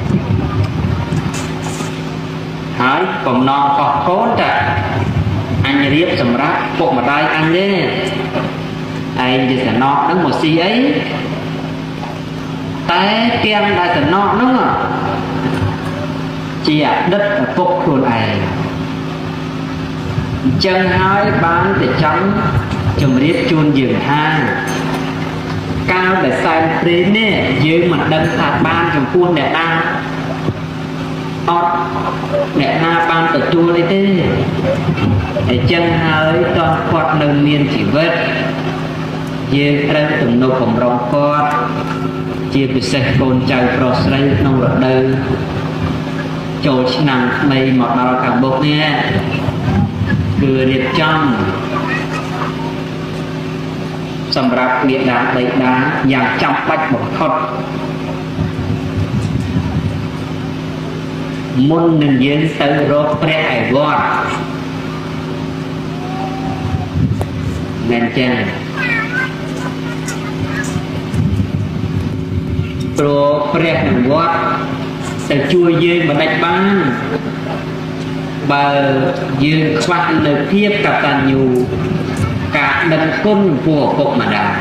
hỏi còn nó có cốt à anh riêng tầm rác bộ mà đây anh đấy anh thì sẽ nó nó một xí ấy té kem lại sẽ nó đúng không chỉ à đất ở phục khuôn này chân hai bán để trắng chùm riết chuôn giường hang cao để sang đến nè dưới mặt đâm thạt ban chùm khuôn để đăng ọt để na ban tự chua lấy thế để chân hai toàn quạt nâng miên chỉ vết dưới trân tùm nô khổng rong quạt chia bị sạch côn chào pro sấy nông rợt đơnចូលឆ្នាំថ្មីមកដល់ខាងមុខនេះគឺរៀបចំសម្រាប់មេដាបៃតាយ៉ាងចាំបាច់បំផុតមុននឹងយើងទៅរកព្រះឯវត្តមែនចឹងព្រោះព្រះនៅវត្តsẽ chui dương mà đánh bán bà dương khoát lời tiếp cả tàn nhiều cả đấng cung của cục mà đà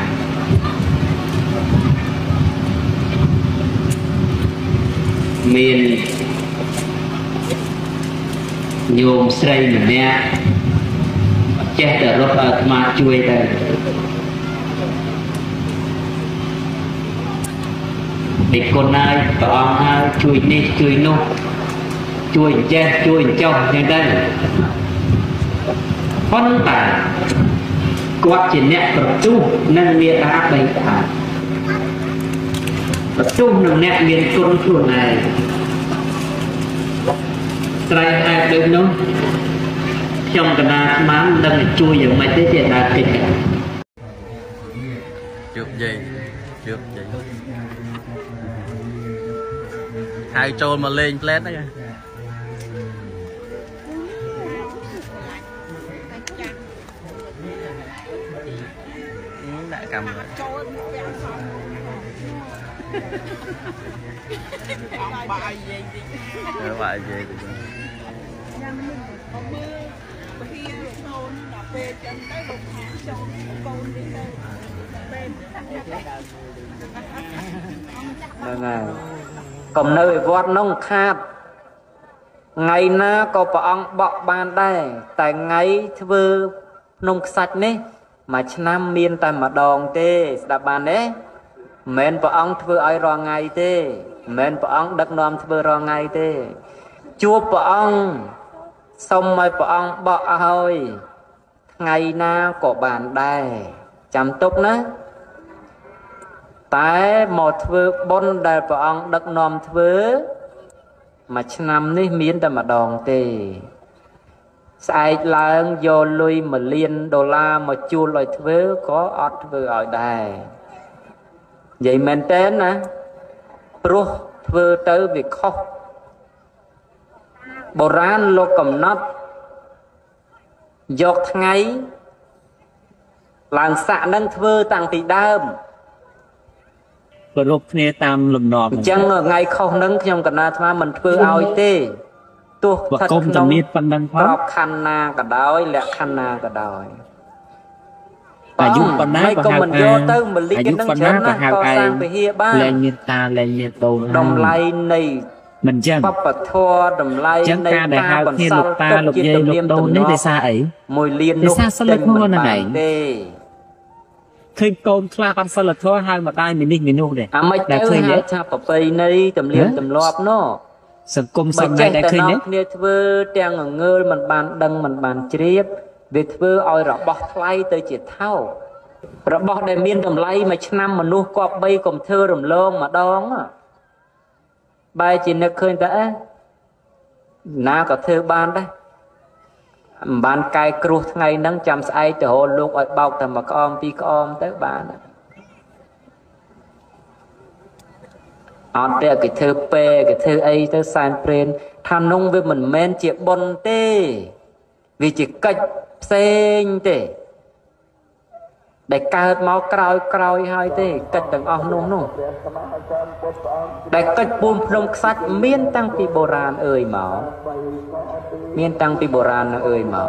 miền nhôm xây mình nè chết ở lúc ở mà chui đây để con ai có chui đi chui nô chui che chui trong như đây phân tải quạt chỉ nẹt tập trung nâng miệng đã bày tả tập trung nâng nẹt miệng con chuột này trai ai đứng nó trong cái na mán đang chui giống mấy thế chuyện là kịch trước gì trước gì hai trôn mà lên plét đấy đã cầm rồi bài gì này còn nơi vót nông khát ngày na có bà ông bọc bàn đây tại ngày thưa nông sạch nế mà năm miền tại mà đòn tê đạp bàn đấy men bà ông thưa ai rò ngày tê men bà ông đất nòm thưa rò ngày tê chua bà ông xong mai bà ông bọc hơi ngày na có bàn đây chăm túc ná tại một thưa bốn đại bà ông đất nòm thưa mà năm ní miền tại mà đòn tê sai lang vô lui mà liên đô la mà chua lời thưa có ọt thưa ở đây vậy mình tên nè pro thưa tới việc khóc bồ rán lô cầm nắp dọc ngày làng xạ nâng thưa tăng tỷ đơm và rụp nè tam lùm nọm chẳng ở ngày không nâng trong cả na thoa mình thưa oi tê tu và công tầm niết phân đăng pháp khăn na cả đói lẹ khăn na cả đói à giúp con ná và mình vô tới mình lý cái nâng chấn và có sang về hia ba lên như ta lên như tô đồng lai này មិនចឹងបបធរតម្លៃចឹងនៃការដែលការហៅបន្គ្នាសលោកល់តាទុកលោកជាយាយទំលោកនៀមដូទនម្នេះលាដោយប់សារអីមួយលានដោយនោះសារសិលចេញធម៌មិនហ្នឹងបានឯងទេឃើញកូនខ្លះអត់សិលធម៌ហើយម្ដាយមីនេះមីនោះដែរអាមិនដែលទៅឃើញហៅទេថាប្រពៃណីទំនៀមទម្លាប់នោះសង្គមបើសម័ចេះយដែលតែឃើញនាំទេគ្នាធ្វើទាំងងងើលមិនបានដឹងមិនបានជ្រាបវាធ្វើឲ្យរបស់ថ្លៃទៅជាថោករបស់ដែលមានតម្លៃមួយឆ្នាំមនុស្សគប្បីកុំធ្វើរំលងម្ដងបែរជានឹកឃើញតែអេណាក៏ធ្វើបានដែរមិនបានកែគ្រោះថ្ងៃហ្នឹងចាំស្អែកទៅរកលោកឲ្យបោកតែមួយក្អមពីរក្អមទៅបានអត់ទេគេធ្វើពេគេធ្វើអីទៅសែនព្រេនថានោះវាមិនមែនជាបុណ្យទេវាជាកិច្ចផ្សេងទេដែលកើតមកក្រោយក្រោយហើយទេកិច្ចទាំងអស់នោះនោះដែលកិច្ចពូនភ្នំខ្សាច់មានតាំងពីបុរាណអើយមកមានតាំងពីបុរាណអើយមក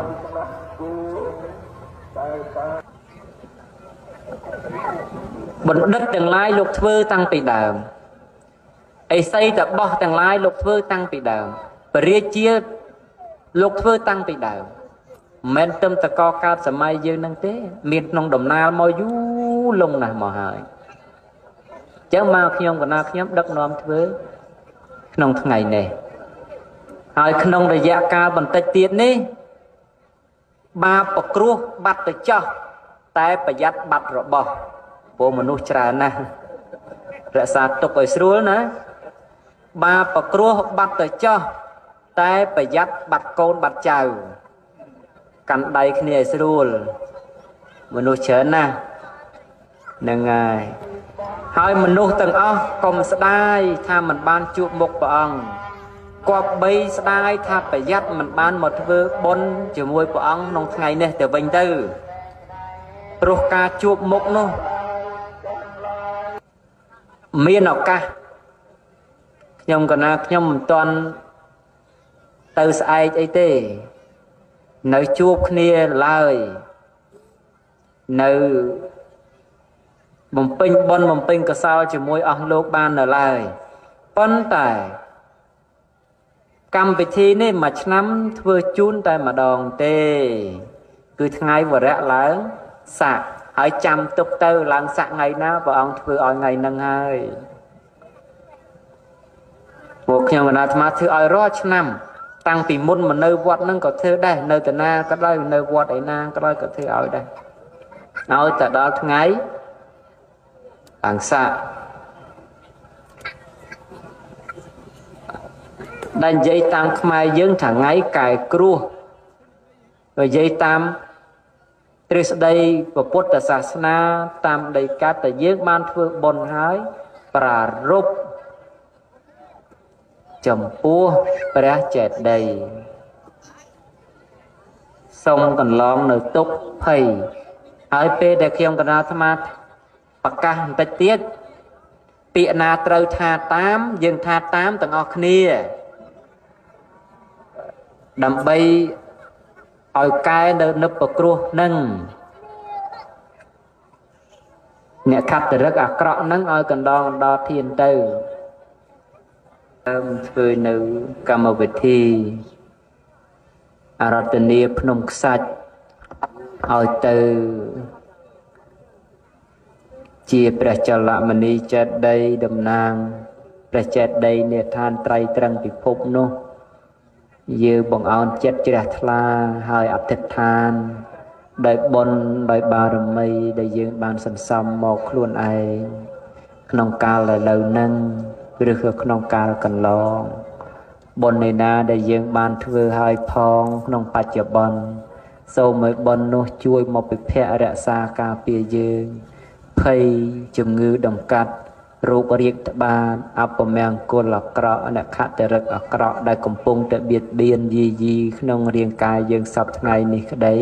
បណ្ឌិតទាំងឡាយលោកធ្វើតាំងពីដើមអេសីតបោះទាំងឡាយលោកធ្វើតាំងពីដើមពរាជាលោកធ្វើតាំងពីដើមមិនមែនទៅតកកើតសម័យយើងនឹងទេមានក្នុងដំណាលមកយូរលងណាស់មកហើយចឹងមកខ្ញុំកណាខ្ញុំដឹកនាំធ្វើក្នុងថ្ងៃនេះហើយក្នុងរយៈកាលបន្តិចទៀតនេះបាបប្រគ្រោះបាត់ទៅចោះតែប្រយ័ត្នបាត់របស់ព្រោះមនុស្សច្រើនណាស់រក្សាទុកឲ្យស្រួលណាបាបប្រគ្រោះបាត់ទៅចោះតែប្រយ័ត្នបាត់កូនបាត់ចៅកាន់ដៃគ្នាឲ្យស្រួលមនុស្សច្រើនណាស់ហ្នឹងហើយហើយមនុស្សទាំងអស់កុំស្ដាយថាមិនបានជួបមុខព្រះអង្គគប្បីស្ដាយថាប្រយ័ត្នមិនបានមកធ្វើបុណ្យជាមួយព្រះអង្គក្នុងថ្ងៃនេះទៅវិញទៅព្រោះការជួបមុខនោះមានឱកាសខ្ញុំកណាខ្ញុំមិនទាន់ទៅស្អែកអីទេនៅជួបគ្នាឡើយនៅបំពេញបុណ្យបំពេញកុសលជាមួយអស់លោកបាននៅឡើយប៉ុន្តែកម្មវិធីនេះមួយឆ្នាំធ្វើជូនតែម្ដងទេគឺថ្ងៃវរៈឡើងសាក់ហើយចាំទុកទៅឡើងសាក់ថ្ងៃណាព្រះអង្គធ្វើឲ្យថ្ងៃហ្នឹងហើយពួកខ្ញុំកណាអាត្មាធ្វើឲ្យរាល់ឆ្នាំតាំងពីមុនមកនៅវត្តហ្នឹងក៏ធ្វើដែរនៅតាណាក៏ដោយនៅវត្តឯណាក៏ដោយក៏ធ្វើឲ្យដែរឲ្យតែដល់ថ្ងៃអង្គសាដែលនិយាយតាមខ្មែរយើងថាថ្ងៃកែគ្រោះនិយាយតាមទ្រឹស្ដីពុទ្ធសាសនាតាមដីកាត់តែយើងបានធ្វើបុណ្យហើយប្រារព្ធចំពោះព្រះចេតិយសូមកន្លងនៅទុក្ខភ័យហើយពេលដែលខ្ញុំកណាអាត្មាប្រកាសបន្តិចទៀតពាក្យណាត្រូវថាតាមយើងថាតាមទាំងអស់គ្នាដើម្បីឲ្យកែនៅនឹបប្រគ្រោះនឹងអ្នកខត្តរឹកអាក្រក់នឹងឲ្យកណ្ដងដល់ធានទៅធ្វើនៅកម្មវិធីអារាធនាភ្នំខ្សាច់ឲ្យទៅជាព្រះចលមនីចេតិយតំណាងព្រះចេតិយនៃឋានត្រៃត្រឹងពិភពនោះយើងបង្អោនចិត្តជ្រះថ្លាហើយអធិដ្ឋានដោយបុណ្យដោយបារមីដែលយើងបានសន្សំមកខ្លួនឯងក្នុងកាលឥឡូវហ្នឹងឬក៏ក្នុងកាលកន្លងបុណ្យនៃណាដែលយើងបានធ្វើឲ្យផងក្នុងបច្ចុប្បន្នសូមឲ្យបុណ្យនោះជួយមកពិភពរក្សាការពារយើងភ័យជំងឺដំកាត់រោគរាគត្បាតអពមង្គលអាក្រក់អនខតរិកអាក្រក់ដែលកំពុងតែបៀតបៀនយាយីក្នុងរាងកាយយើងសពថ្ងៃនេះក្តី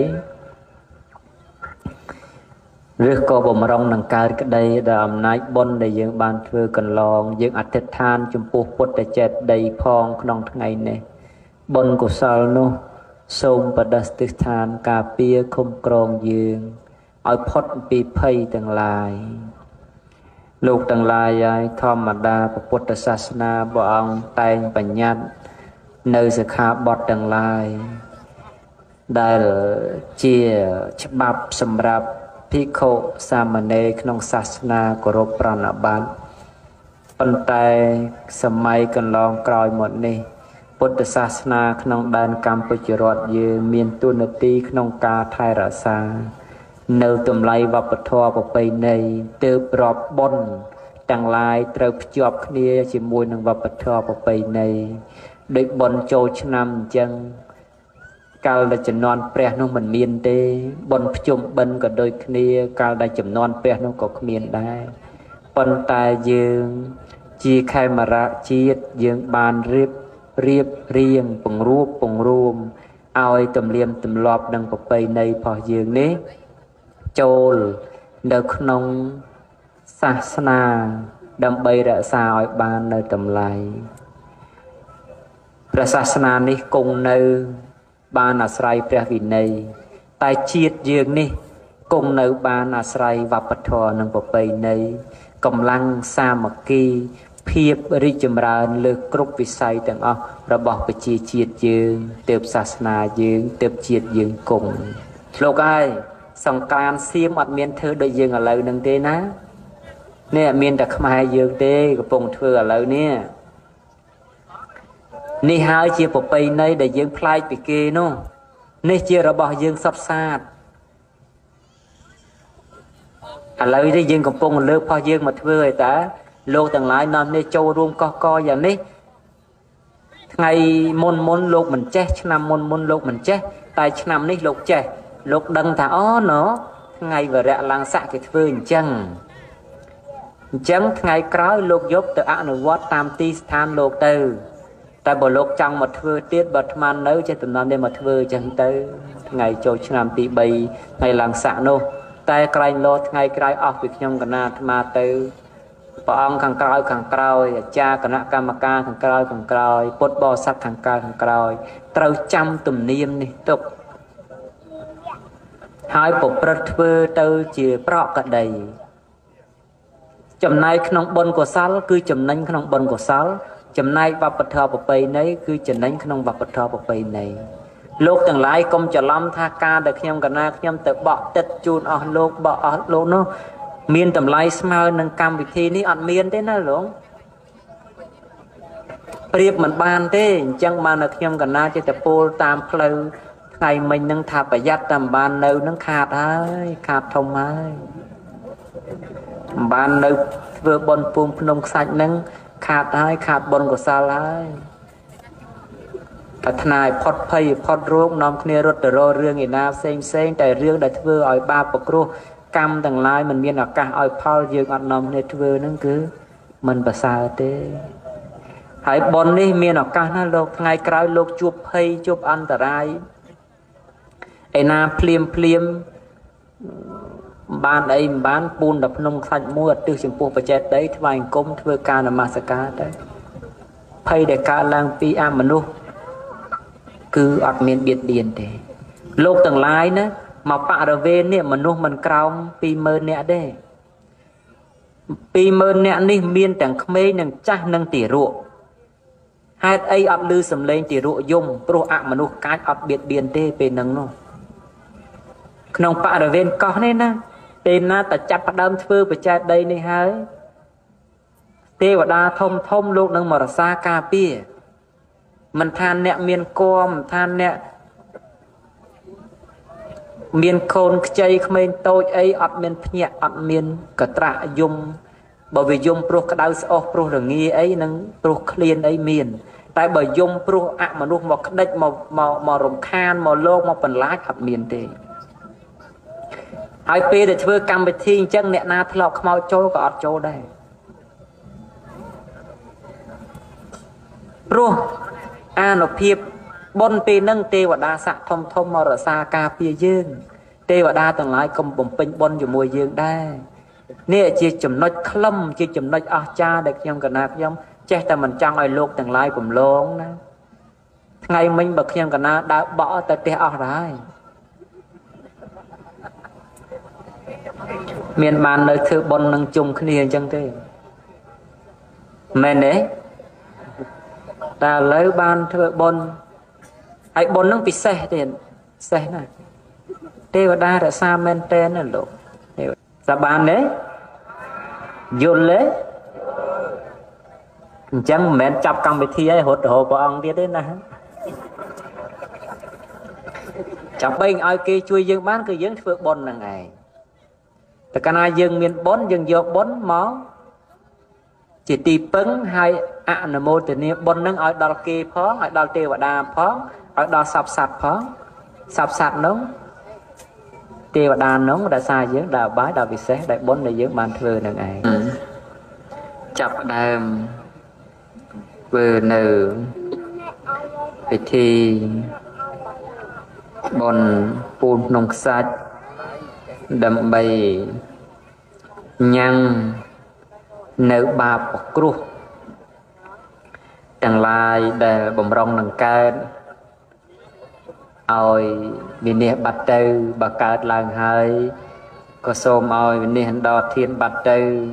ឬក៏បំរុងនឹងកើតក្តីដោយអំណាចបុណ្យដែលយើងបានធ្វើកន្លងយើងអធិដ្ឋានចំពោះពុទ្ធចេតិយផងក្នុងថ្ងៃនេះបុណ្យកុសលនោះសូមបដិស្ឋានការពារคุ้មគ្រងយើងឲ្យផុតពីភ័យទាំងឡាយលោកទាំងឡាយហើយធម្មតាពុទ្ធសាសនាព្រះអង្គតែងបញ្ញត្តិនៅសិក្ខាបទទាំងឡាយដែលជាច្បាប់សម្រាប់ភិក្ខុសាមណេរក្នុងសាសនាគោរពប្រណិប័តប៉ុន្តែសម័យកន្លងក្រោយមកនេះពុទ្ធសាសនាក្នុងដែនកម្ពុជារដ្ឋយើងមានតួនាទីក្នុងការថែរក្សានៅតម្លៃវប្បធម៌ប្រពៃណីទើបរាប់បុណ្យទាំងឡាយត្រូវភ្ជាប់គ្នាជាមួយនឹងវប្បធម៌ប្រពៃណីដោយបុណ្យចូលឆ្នាំអញ្ចឹងកាលដែលចំនួនព្រះនោះមិនមានទេបុណ្យភ្ជុំបិណ្ឌក៏ដូចគ្នាកាលដែលចំនួនព្រះនោះក៏គ្មានដែរប៉ុន្តែយើងជាខេមរៈជាតិយើងបានរៀបរៀបរៀងពង្រួបពង្រួមឲ្យទំនៀមទម្លាប់និងប្រពៃណីរបស់យើងនេះចូលនៅក្នុងសាសនាដើម្បីរក្សាឲ្យបាននៅតម្លៃព្រះសាសនានេះគង់នៅបានអាស្រ័យព្រះវិន័យតែជាតិយើងនេះគង់នៅបានអាស្រ័យវប្បធម៌និងប្រពៃណីកម្លាំងសាមគ្គីភាពរីកចម្រើនលើគ្រប់វិស័យទាំងអស់របស់ប្រជាជាតិយើងទើបសាសនាយើងទើបជាតិយើងគង់លោកហើយសង្ក្រាន្តសៀមអត់មានធ្វើដូចយើងឥឡូវនឹងទេណានេះអត់មានតែខ្មែរយើងទេកំពុងធ្វើឥឡូវនេះនេះហើយជាប្រពៃណីដែលយើងប្លែកពីគេនោះនេះជារបស់យើងសុទ្ធសាធឥឡូវនេះយើងកំពុងលើករបស់យើងមកធ្វើឲ្យតាលោកទាំងឡាយនាំនេះចូលរួមកកកយ៉ាងនេះថ្ងៃមុនមុនលោកមិនចេះឆ្នាំមុនមុនលោកមិនចេះតែឆ្នាំនេះលោកចេះលោកដឹងថាអូណូថ្ងៃវរៈឡើងស័កគេធ្វើអញ្ចឹងអញ្ចឹងថ្ងៃក្រោយលោកយកទៅអនុវត្តតាមទីស្ថានលោកទៅតែបើលោកចង់មកធ្វើទៀតបើអាត្មានៅចេះតំណនេះមកធ្វើអញ្ចឹងទៅថ្ងៃចូលឆ្នាំទីបីថ្ងៃឡើងស័កនោះតែក្រែងលោថ្ងៃក្រោយអស់ពីខ្ញុំកណាអាត្មាទៅព្រះអង្គខាងក្រោយខាងក្រោយអាចារ្យគណៈកម្មការខាងក្រោយខាងក្រោយពុទ្ធបរិស័ទខាងក្រោយខាងក្រោយត្រូវចាំទំនៀមនេះទុកហើយប្រព្រឹត្តធ្វើទៅជាប្រកដីចំណែកក្នុងបុណ្យកុសលគឺចំណេញក្នុងបុណ្យកុសលចំណែកវប្បធម៌ប្រពៃណីគឺចំណេញក្នុងវប្បធម៌ប្រពៃណីលោកទាំងឡាយកុំច្រឡំថាការដែលខ្ញុំកណាខ្ញុំទៅបក់ទឹកជូនអស់លោកបក់អស់លោកនោះមានតម្លៃស្មើនឹងកម្មវិធីនេះអត់មានទេណាលោកប្រៀបមិនបានទេអញ្ចឹងបានតែខ្ញុំកណាចេះតែពោលតាមផ្លូវថ្ងៃមិញនឹងថាប្រយ័ត្នតែមិនបាននៅនឹងខាតហើយខាតធំហើយមិនបាននៅធ្វើបុណ្យពុំភ្នំខ្សាច់នឹងខាតហើយខាតបុណ្យកុសលហើយប្រាថ្នាឲ្យផុតភ័យផុតរោគនាំគ្នារត់ទៅរករឿងឯណាផ្សេងផ្សេងតែរឿងដែលធ្វើឲ្យបាបប្រគ្រោះកម្មទាំងឡាយមិនមានឱកាសឲ្យផលយើងអត់នាំគ្នាធ្វើហ្នឹងគឺមិនប្រសើរទេហើយបុណ្យនេះមានឱកាសណាលោកថ្ងៃក្រោយលោកជួបភ័យជួបអន្តរាយឯណាភ្លាមភ្លាមបានអីមិនបានពូនដល់ភ្នំខ្សាច់មួយអត់ទិសចំពោះបច្ចេកដីថ្វាយអង្គមធ្វើការនមស្ការទៅភ័យដែលកើតឡើងពីអមនុស្សគឺអត់មានបៀតបៀនទេលោកទាំងឡាយណាមកបរិវេណនេះមនុស្សមិនក្រោមពីរម៉ឺននាក់ទេពីរម៉ឺននាក់នេះមានទាំងក្មេងនិងចាស់និងទារកហេតុអីអត់ឮសំឡេងទារកយំព្រោះអមនុស្សកាចអត់បៀតបៀនទេពេលហ្នឹងនោះក្នុងបរិវេណកោះនេះណាពេលណាតែចាប់ផ្ដើមធ្វើបច្ចេកដីនេះហើយទេវតាធំធំលោកនឹងមករក្សាការពារមិនថាអ្នកមានគំមិនថាអ្នកមានកូនខ្ចីក្មេងតូចអីអត់មានភ្ញាក់អត់មានកត្រាក់យំបើវាយំព្រោះក្តៅស្អុះព្រោះរងាអីនឹងព្រោះឃ្លានអីមានតែបើយំព្រោះអមនុស្សមកក្តិចមកមកមករំខានមកលោកមកបន្លាចអត់មានទេហើយពេលដែលធ្វើកម្មវិធីអញ្ចឹងអ្នកណាធ្លាប់ខ្មោចចូលក៏អត់ចូលដែរព្រោះអានុភាពបុណ្យពេលហ្នឹងទេវតាស័ក្តិធំធំមករក្សាការពារយើងទេវតាទាំងឡាយកុំបំពេញបុណ្យជាមួយយើងដែរនេះជាចំណុចខ្លឹមជាចំណុចអស្ចារ្យដែលខ្ញុំកណាខ្ញុំចេះតែមិនចង់ឲ្យលោកទាំងឡាយកំឡងណាថ្ងៃមិញបើខ្ញុំកណាដើរបក់ទៅផ្ទះអស់ហើយហ miền bàn nơi thưa bồn nâng chung kia chẳng thế mẹ đấy ta lấy bàn thưa bồn ai bồn nâng bị xe tiền xe này tê và đa đã xa men tên là lộ ra bàn đấy dồn lấy chẳng mẹ chập cầm bị thi ấy hột hồ của ông biết đấy nè chẳng bên ai kia chui dương bán cứ dương phước bồn là ngàyแต่การนายยังมีบนยังยกบนหมอchỉตีปึ้งให้อะนโมตัวนี้บนนึงเอาดอลกีพ้องเอาดอลเทวดาพ้องเอาดอลสับสัตว์พ้องสับสัตว์น้องเทวดาน้องได้ใส่เยอะดาวบ้าดาววิเศษได้บนได้เยอะบานเถื่อนนั่นไงจับดามเวอร์เนอร์พิธีบนปูนนงสัตđầm bầy nhăn nở bạp cru chẳng lai để bồng rong nằng ca ôi vì nè bạch tư bà ca làng hơi có xôm ôi vì nè đo thiên bạch tư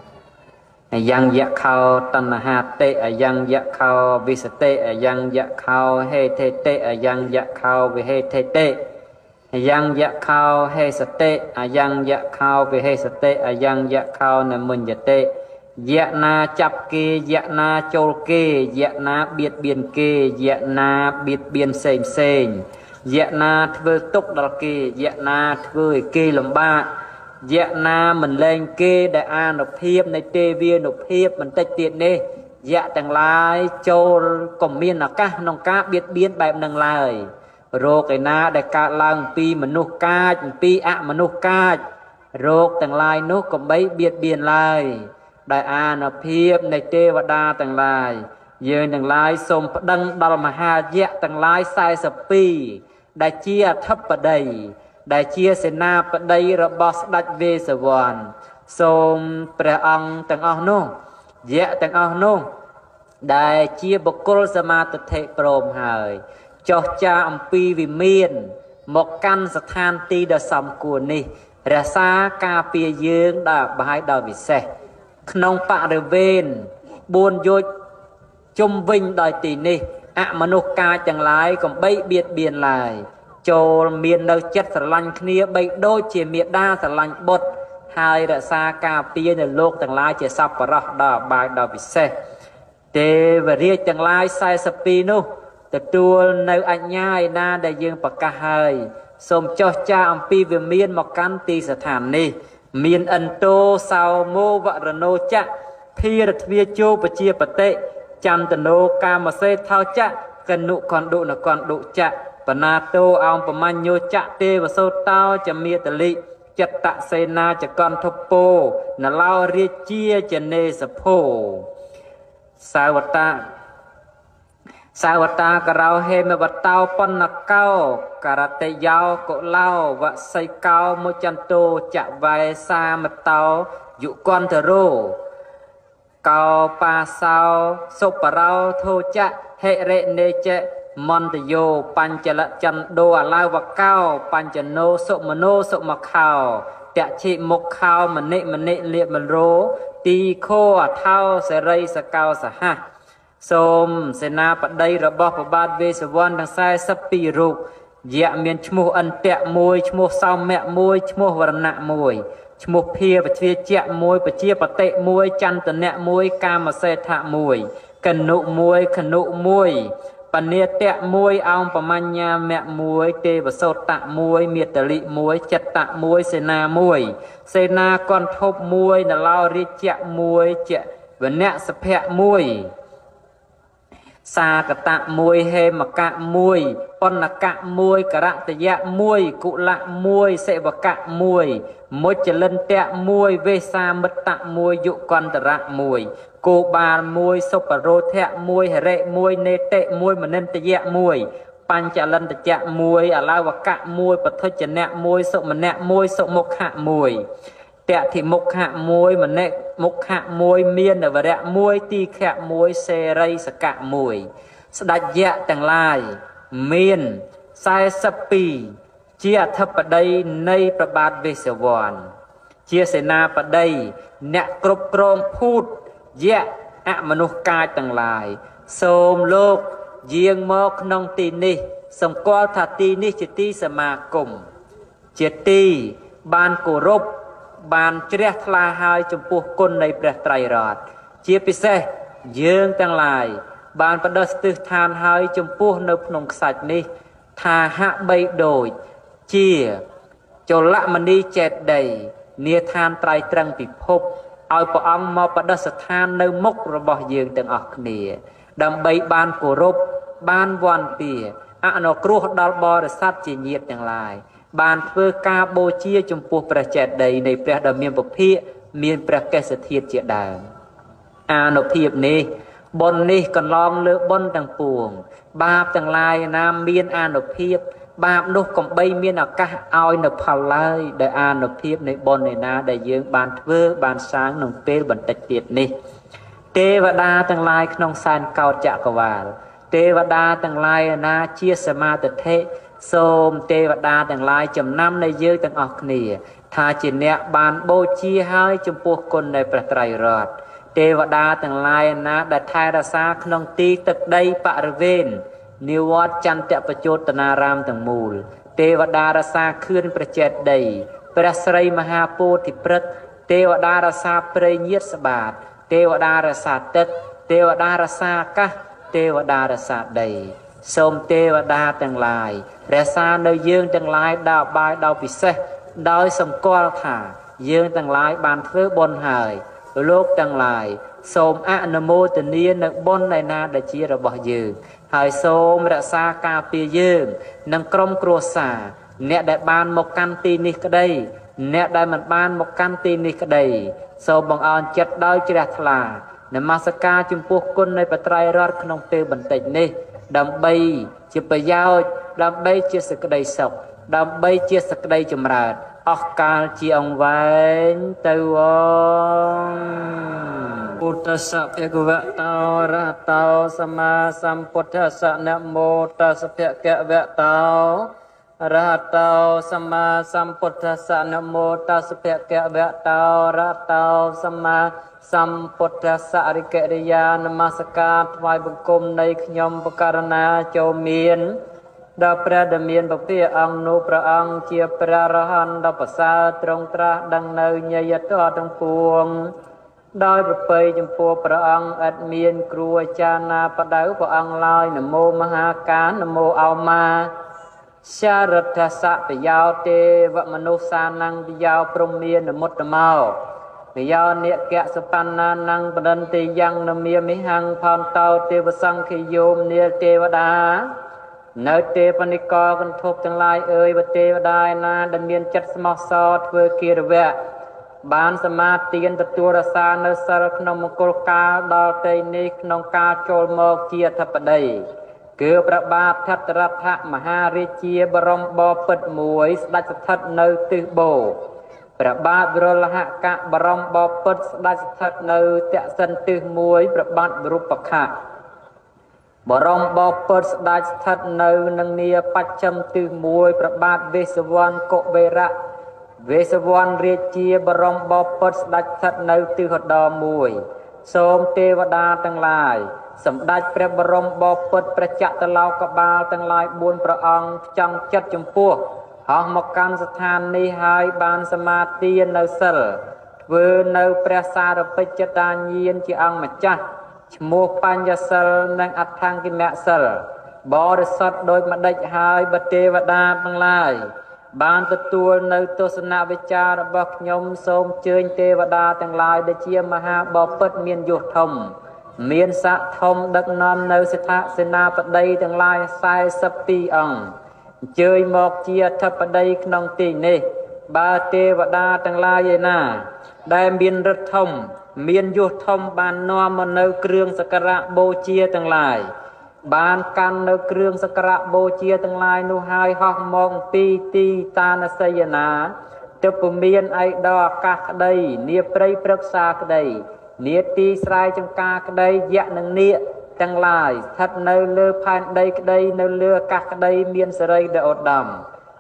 yang dạ khao tân hạt tệ yang dạ khao vì sợ tệ yang dạ khao hê thê tệ yang dạ khao vì hê thê tệ yang dạ khao hay sạch tệ yang dạ khao về hay sạch tệ yang dạ khao là mình dạ tệ dạ na chập kê dạ na chôl kê dạ na biệt biên kê dạ na biệt biên sềm sềm dạ na thưa túc đọc kê dạ na thưa kê lầm ba dạ na mình lên kê đại an nộp hiếp này tê viên nộp hiếp mình tách tiện đi dạ tầng lai chôl cổng miên là cá nông cá biệt biên bài nâng lờiโรคไอ้นาได้กาลังปีมนุษย์กาจปีอะมนุษย์กาจโรคต่างลายนกก็ไม่เบียดเบียนลายได้อาณาเพียบในเทวดาต่างลายยืนต่างลายสมดังดลมหาเยะต่างลายสายสปีได้เชียทับปะไดได้เชียเสนาปะไดระบสดัดเวสวรรณสมพระองค์ต่างอ้อนุ่งเยะต่างอ้อนุ่งได้เชียบุคคลสมาตเทโปรมหายจอจาอัมพีวิเมียนหมกกันสถานตีดสมกูนี่รักษากาเปียยืงดาบายดาวิเศษขนมปะเรเวนบุญยุจมวิญดอยตีนี่อะมนุษย์กาจังไรก็ใบเบียดเบียนลายโจเมียนเราจัดสลันเคลียใบโดยเจียเมียดาสลันบดหายรักษากาเปียในโลกจังไรเจียซับปะรอดาบายดาวิเศษเทวเรียจังไรไซสปีนุแต่ตัวในอัญญาณาได้ยังประกาศให้สมเจ้าจ้าอัมพีเวเมียนมากันตีสถานนี้เมียนอันโตสาวโมวะระโนจะพีรทวีโจปเจียปเตจันตโนกามาเซเท้าจะกันนุคอนดุนคอนดุจะปนาโตเอาปมัญโยจะเตวโซเต้าจะเมียตลิจัตตะเสนาจะกอนทโปนลาวเรียเจียจะเนสโพสาวตาสาวตากเราเฮมวัตเตาปนนักเก้ากระเตยาวกเล่าวะไซเก้าโมจันโตจะไวซามเตาอยู่กอนเทโรเกาปาซาวสุปเราโทจะเฮเรเนเจมอนตโยปัญจละจันโดอลาวะเก้าปัญจโนสุมโนสุมะขาวเตะชิมกขาวมันเนมันเนเลียมันโรตีโคเท่าเสรีสเกาสหะสมเสนาปไดระบอบาดเวสวรรณทางซ้ายสปีรุกเยะเมียนชมูอันเตะมวยชมูเศร้าแม่มวยชมูวรณะมวยชมูเพียปเชียเจมวยปเชียปเตะมวยจันตเนะมวยกามเสถะมวยขนุมวยขนุมวยปเนเตะมวยเอาปมัญญาแม่มวยเตวโสตะมวยเมียตลิมวยจัตตะมวยเสนามวยเสนากอนทบมวยนลาวริเจมวยเจวันเนะสเพะมวยสากตะมวยเฮมกะมวยปนกะมวยกระตยะมวยกุละมวยเสวกะมวยมจเลนเตะมวยเวสามตะมวยยุกันตระมวยโกบาลมวยสุปโรเทะมวยเรมวยเนเตะมวยมนันตยะมวยปัญจลันตจะมวยอลาวกะมวยปทจเนะมวยสุมเนะมวยสุมกะมวยเตะที่มกขะมวยมันเนมกขะมวยเมียนเวระมวยตีแขะมวยเซรัยสกะมวยสดัจยะต่างลายเมียนไซสปีเจียทับปไดในประบาดเวสวรรณជាសេនាបតីអ្នកគ្រប់គ្រងភូតយៈអមនុស្សកាយទាំងឡាយសូមលោកយាងមកក្នុងទីនេះសម្គាល់ថាទីនេះជាទីសមាគមជាទីបានគោរពបានជ្រះថ្លាហើយចំពោះគុណនៃព្រះត្រៃរតន៍ជាពិសេសយើងទាំងឡាយបានបដិស្ទិដ្ឋានហើយចំពោះនៅក្នុងខ្សាច់នេះថាហាក់បីដូចជាចលមនីចេតដីនាឋានត្រៃត្រឹងពិភពឲ្យព្រះអង្គមកបដិស្ឋាននៅមុខរបស់យើងទាំងអស់គ្នាដើម្បីបានគោរពបានវន្ទាអនុគ្រោះដល់បរិស័ទជាញាតិទាំងឡាយបានធ្វើការបូជាចំពោះព្រះចេតិយនៃព្រះដ៏មានពភាកមានព្រះកេសធាតុជាដើមអានុភាពនេះបុណ្យនេះកន្លងលើបុណ្យទាំងពួងបាបទាំងឡាយណាមានអានុភាពបាបនោះកំបីមានឱកាសឲ្យនៅផលឡើយដោយអានុភាពនៃបុណ្យឯណាដែលយើងបានធ្វើបានសាងក្នុងពេលបន្តិចទៀតនេះទេវតាទាំងឡាយក្នុងសែនកោដ្ឋចក្រវាលទេវតាទាំងឡាយណាជាសមាទិដ្ឋិសូមទេវតាទាំងឡាយចំណាំនៃយើងទាំងអស់គ្នាថាជាអ្នកបានបូជាហើយចំពោះគុណនៃព្រះត្រៃរតន៍ទេវតាទាំងឡាយណាដែលថែរក្សាក្នុងទីទឹកដីបរិវេណនិវត្តចន្ទបជោតនារាមទាំងមូលទេវតារក្សាខឿនព្រះចេតិយព្រះស្រីមហាពោធិព្រឹក្សទេវតារក្សាព្រៃញាតស្បាតទេវតារក្សាទឹកទេវតារក្សាអាកាសទេវតារក្សាដីសូមទេវតាទាំងឡាយរក្សានៅយើងទាំងឡាយដល់បាយដល់ពិសេសដោយសម្គាល់ថាយើងទាំងឡាយបានធ្វើបុណ្យហើយលោកទាំងឡាយសូមអនុមោទនានៅបុណ្យឯណាដែលជារបស់យើងហើយសូមរក្សាការពារយើងនិងក្រុមគ្រួសារអ្នកដែលបានមកកាន់ទីនេះក្តីអ្នកដែលមិនបានមកកាន់ទីនេះក្តីសូមបង្អន់ចិត្តដោយជ្រះថ្លានមស្ការចំពោះគុណនៃព្រះត្រៃរតន៍ក្នុងពេលបន្តិចនេះដើម្បីជាប្រយោជន៍ដើម្បីជាសេចក្តីសុខដើម្បីជាសេចក្តីចម្រើនអស់កាលជាអង្វែងទៅអងពុទ្ធសភគវតោរហតោសម្មាសម្ពុទ្ធស្សនមោតស្សភគវតោរហតោសម្មាសម្ពុទ្ធស្សនមោតស្សភគវតោរហតោសម្មាសម្ពុទ្ធស្សរិកិរិយានមស្ការថ្វាយបង្គំនៃខ្ញុំបករណាចូលមានដល់ព្រះដែលមានពពាអង្គនោះព្រះអង្គជាព្រះរហន្តដ៏ប្រសើរទ្រង់ត្រាស់ដឹងនៅញយតៈទាំងពួងដោយប្រពៃចំពោះព្រះអង្គឥតមានគ្រូអាចារ្យណាបដៅព្រះអង្គឡើយនមោមហាកានមោអោមាសារដ្ឋសៈបយោទេវមនុស្សសានੰបយោព្រំមាននមុតតមកបយោនិកៈសបណ្ណានੰបដន្តិយ៉ាងនមាមិហੰផនតោទេវសង្ឃយោមនាលទេវតានៅទេពនិកកន្ធពទាំងឡាយអើយបទេវតាឯណាដែលមានចិត្តស្មោះសរធ្វើគិរវៈបានសមាទានទទួលរក្សានៅសិលក្នុងមង្គលកាលដល់ទីនេះក្នុងការចូលមកជាអធិបតីគឺព្រះបាទថតរដ្ឋមហារាជាបរមបពិតមួយស្ដេចស្ថិតនៅទិសបូរព្រះបាទវរលហកៈបរមបពិតស្ដេចស្ថិតនៅទក្សិណទិសមួយព្រះបាទរូបខៈបរមបពិតស្ដេចស្ថិតនៅនឹងនាបច្ចឹមទិសមួយព្រះបាទវេស្សវណ្ណកុវេរៈវេស្សវណ្ណរាជាបរមបពិតស្ដេចស្ថិតនៅទិសឧត្តរមួយសូមទេវតាទាំងឡាយសម្ដេចព្រះបរមបពិតព្រះចតុឡោកបាលទាំងឡាយបួនព្រះអង្គចង់ចិត្តចំពោះហោះមកកាន់ស្ថាននេះហើយបានសមាទាននៅសិលធ្វើនៅព្រះសារពេចតាញាណជាអង្គម្ចាស់ឈ្មោះបញ្ញសិលនិងអដ្ឋង្គិមសិលបរិសុទ្ធដោយម្ដេចហើយបទេវតាទាំងឡាយបានទទួលនៅទស្សនវិជ្ជារបស់ខ្ញុំសូមជើញទេវតាទាំងឡាយដែលជាមហាបពិតមានយសធំមានស័ក្តិធំដឹកនាំនៅសិទ្ធិសេនាបតីទាំងឡាយសែសិបពីរអង្គអញ្ជើញមកជាអធិបតីក្នុងទីនេះបើទេវតាទាំងឡាយឯណាដែលមានឫទ្ធិធំមានយសធំបាននាំមកនៅគ្រឿងសក្ការៈបូជាទាំងឡាយបានកាន់នៅគ្រឿងសក្ការៈបូជាទាំងឡាយនោះហើយហោះមកពីទីតានសយនាទើបពុំមានឯកដល់អាកាសក្តីនាព្រៃព្រឹក្សាក្តីនាទីស្រែចម្ការក្តីយៈនិងនាគទាំងឡាយស្ថិតនៅលើផែនដីក្តីនៅលើអាកាសក្តីមានសេរីដ៏ឧត្តម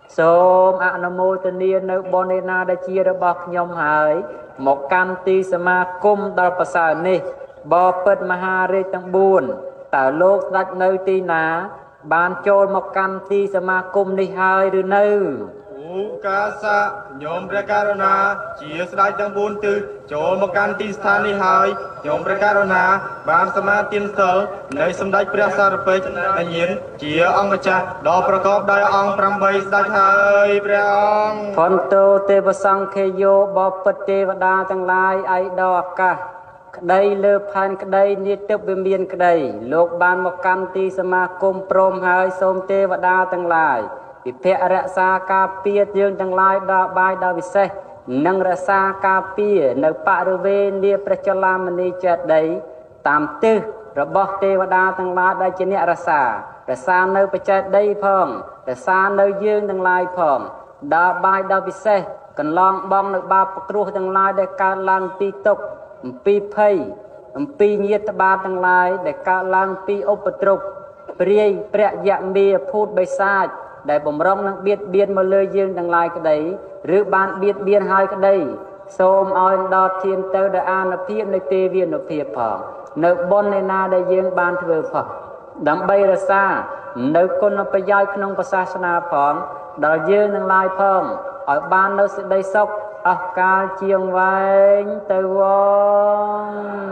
សូមអនុមោទនានៅបុណ្យណាដែលជារបស់ខ្ញុំហើយមកកាន់ទីសមាគមដល់ប្រសើរនេះបពិតមហារាជទាំងបួនតើលោកស្ដេចនៅទីណាបានចូលមកកាន់ទីសមាគមនេះហើយឬនៅឧកាសៈខ្ញុំព្រះករុណាជាស្ដេចទាំងបួនទិសចូលមកកាន់ទីស្ថាននេះហើយខ្ញុំព្រះករុណាបានសមាទានសិលនៃសម្ដេចព្រះសារពេជ្រអញ្ញាណជាអង្គម្ចាស់ដ៏ប្រកបដោយអង្គប្រាំបីស្ដេចហើយព្រះអង្គផន្តោទេវសង្ឃេយោបពិតទេវតាទាំងឡាយឯកដល់អាកាសក្តីលើផែនក្តីនាទឹកវិមានក្តីលោកបានមកកាន់ទីសមាគមព្រមហើយសូមទេវតាទាំងឡាយពិភៈរក្សាការពារយើងទាំងឡាយដល់បាយដល់វិសេសនិងរក្សាការពារនៅបរិវេណនាព្រះចលាមនីចេតិយតាមទិសរបស់ទេវតាទាំងឡាយដែលជាអ្នករក្សារក្សានៅបច្ចេតិយផងរក្សានៅយើងទាំងឡាយផងដល់បាយដល់វិសេសកន្លងបងនៅបាបគ្រោះទាំងឡាយដែលកើតឡើងពីទុក្ខអំពីភ័យអំពីញាតបាទាំងឡាយដែលកើតឡើងពីឧបទ្រពព្រាយព្រះយមាភូតបិសាចដែលបំរុងនឹងបៀតបៀនមកលើយើងទាំងឡាយក្តីឬបានបៀតបៀនហើយក្តីសូមឲ្យដល់ធានទៅដោយអានុភាពនៃទេវានុភាពផងនៅបុណ្យណាដែលយើងបានធ្វើផងដើម្បីរក្សានៅគុណប្រយោជន៍ក្នុងសាសនាផងដល់យើងទាំងឡាយផងឲ្យបាននៅសេចក្តីសុខអស់កាលជាងវែងទៅវង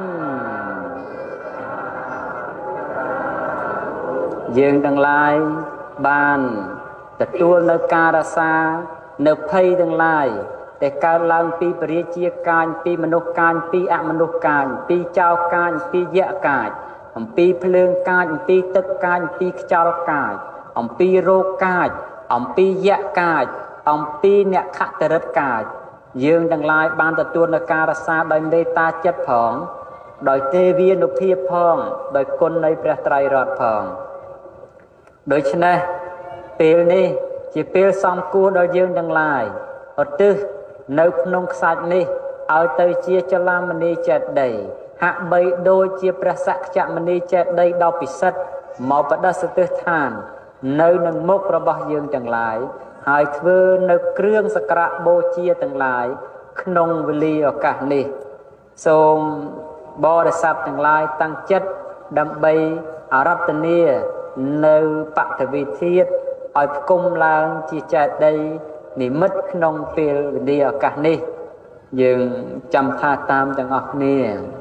យើងទាំងឡាយបានទទួលនៅការរក្សានៅភ័យទាំងឡាយដែលកើតឡើងពីពរាជាកាយពីមនុស្សកាយពីអមនុស្សកាយពីចោរកាយពីយៈកាយអំពីភ្លើងកាយអំពីទឹកកាយអំពីខ្យល់កាយអំពីរោគកាយអំពីយៈកាយអំពីអ្នកខតរិតកាយយើងទាំងឡាយបានទទួលនៅការរក្សាដោយមេត្តាចិត្តផងដោយទេវានុភាពផងដោយគុណនៃព្រះត្រៃរតន៍ផងដូច្នេះពេលនេះជាពេលសំគួរដល់យើងទាំងឡាយឧទ្ទិសនៅក្នុងខ្សាច់នេះឲ្យទៅជាចលាមនីចេតិយហាក់បីដូចជាព្រះសក្យមនីចេតិយដ៏ពិសិដ្ឋមកបដិសទិដ្ឋាននៅនឹងមុខរបស់យើងទាំងឡាយហើយធ្វើនៅគ្រឿងសក្ការបូជាទាំងឡាយក្នុងវេលាឱកាសនេះសូមបរិស័ទទាំងឡាយតាំងចិត្តដើម្បីអារាធនានៅបតវិធាតុឲ្យផ្គុំឡើងជាចេតិយនិមិត្តក្នុងពេលវេលាឱកាសនេះយើងចាំថាតាមទាំងអស់គ្នា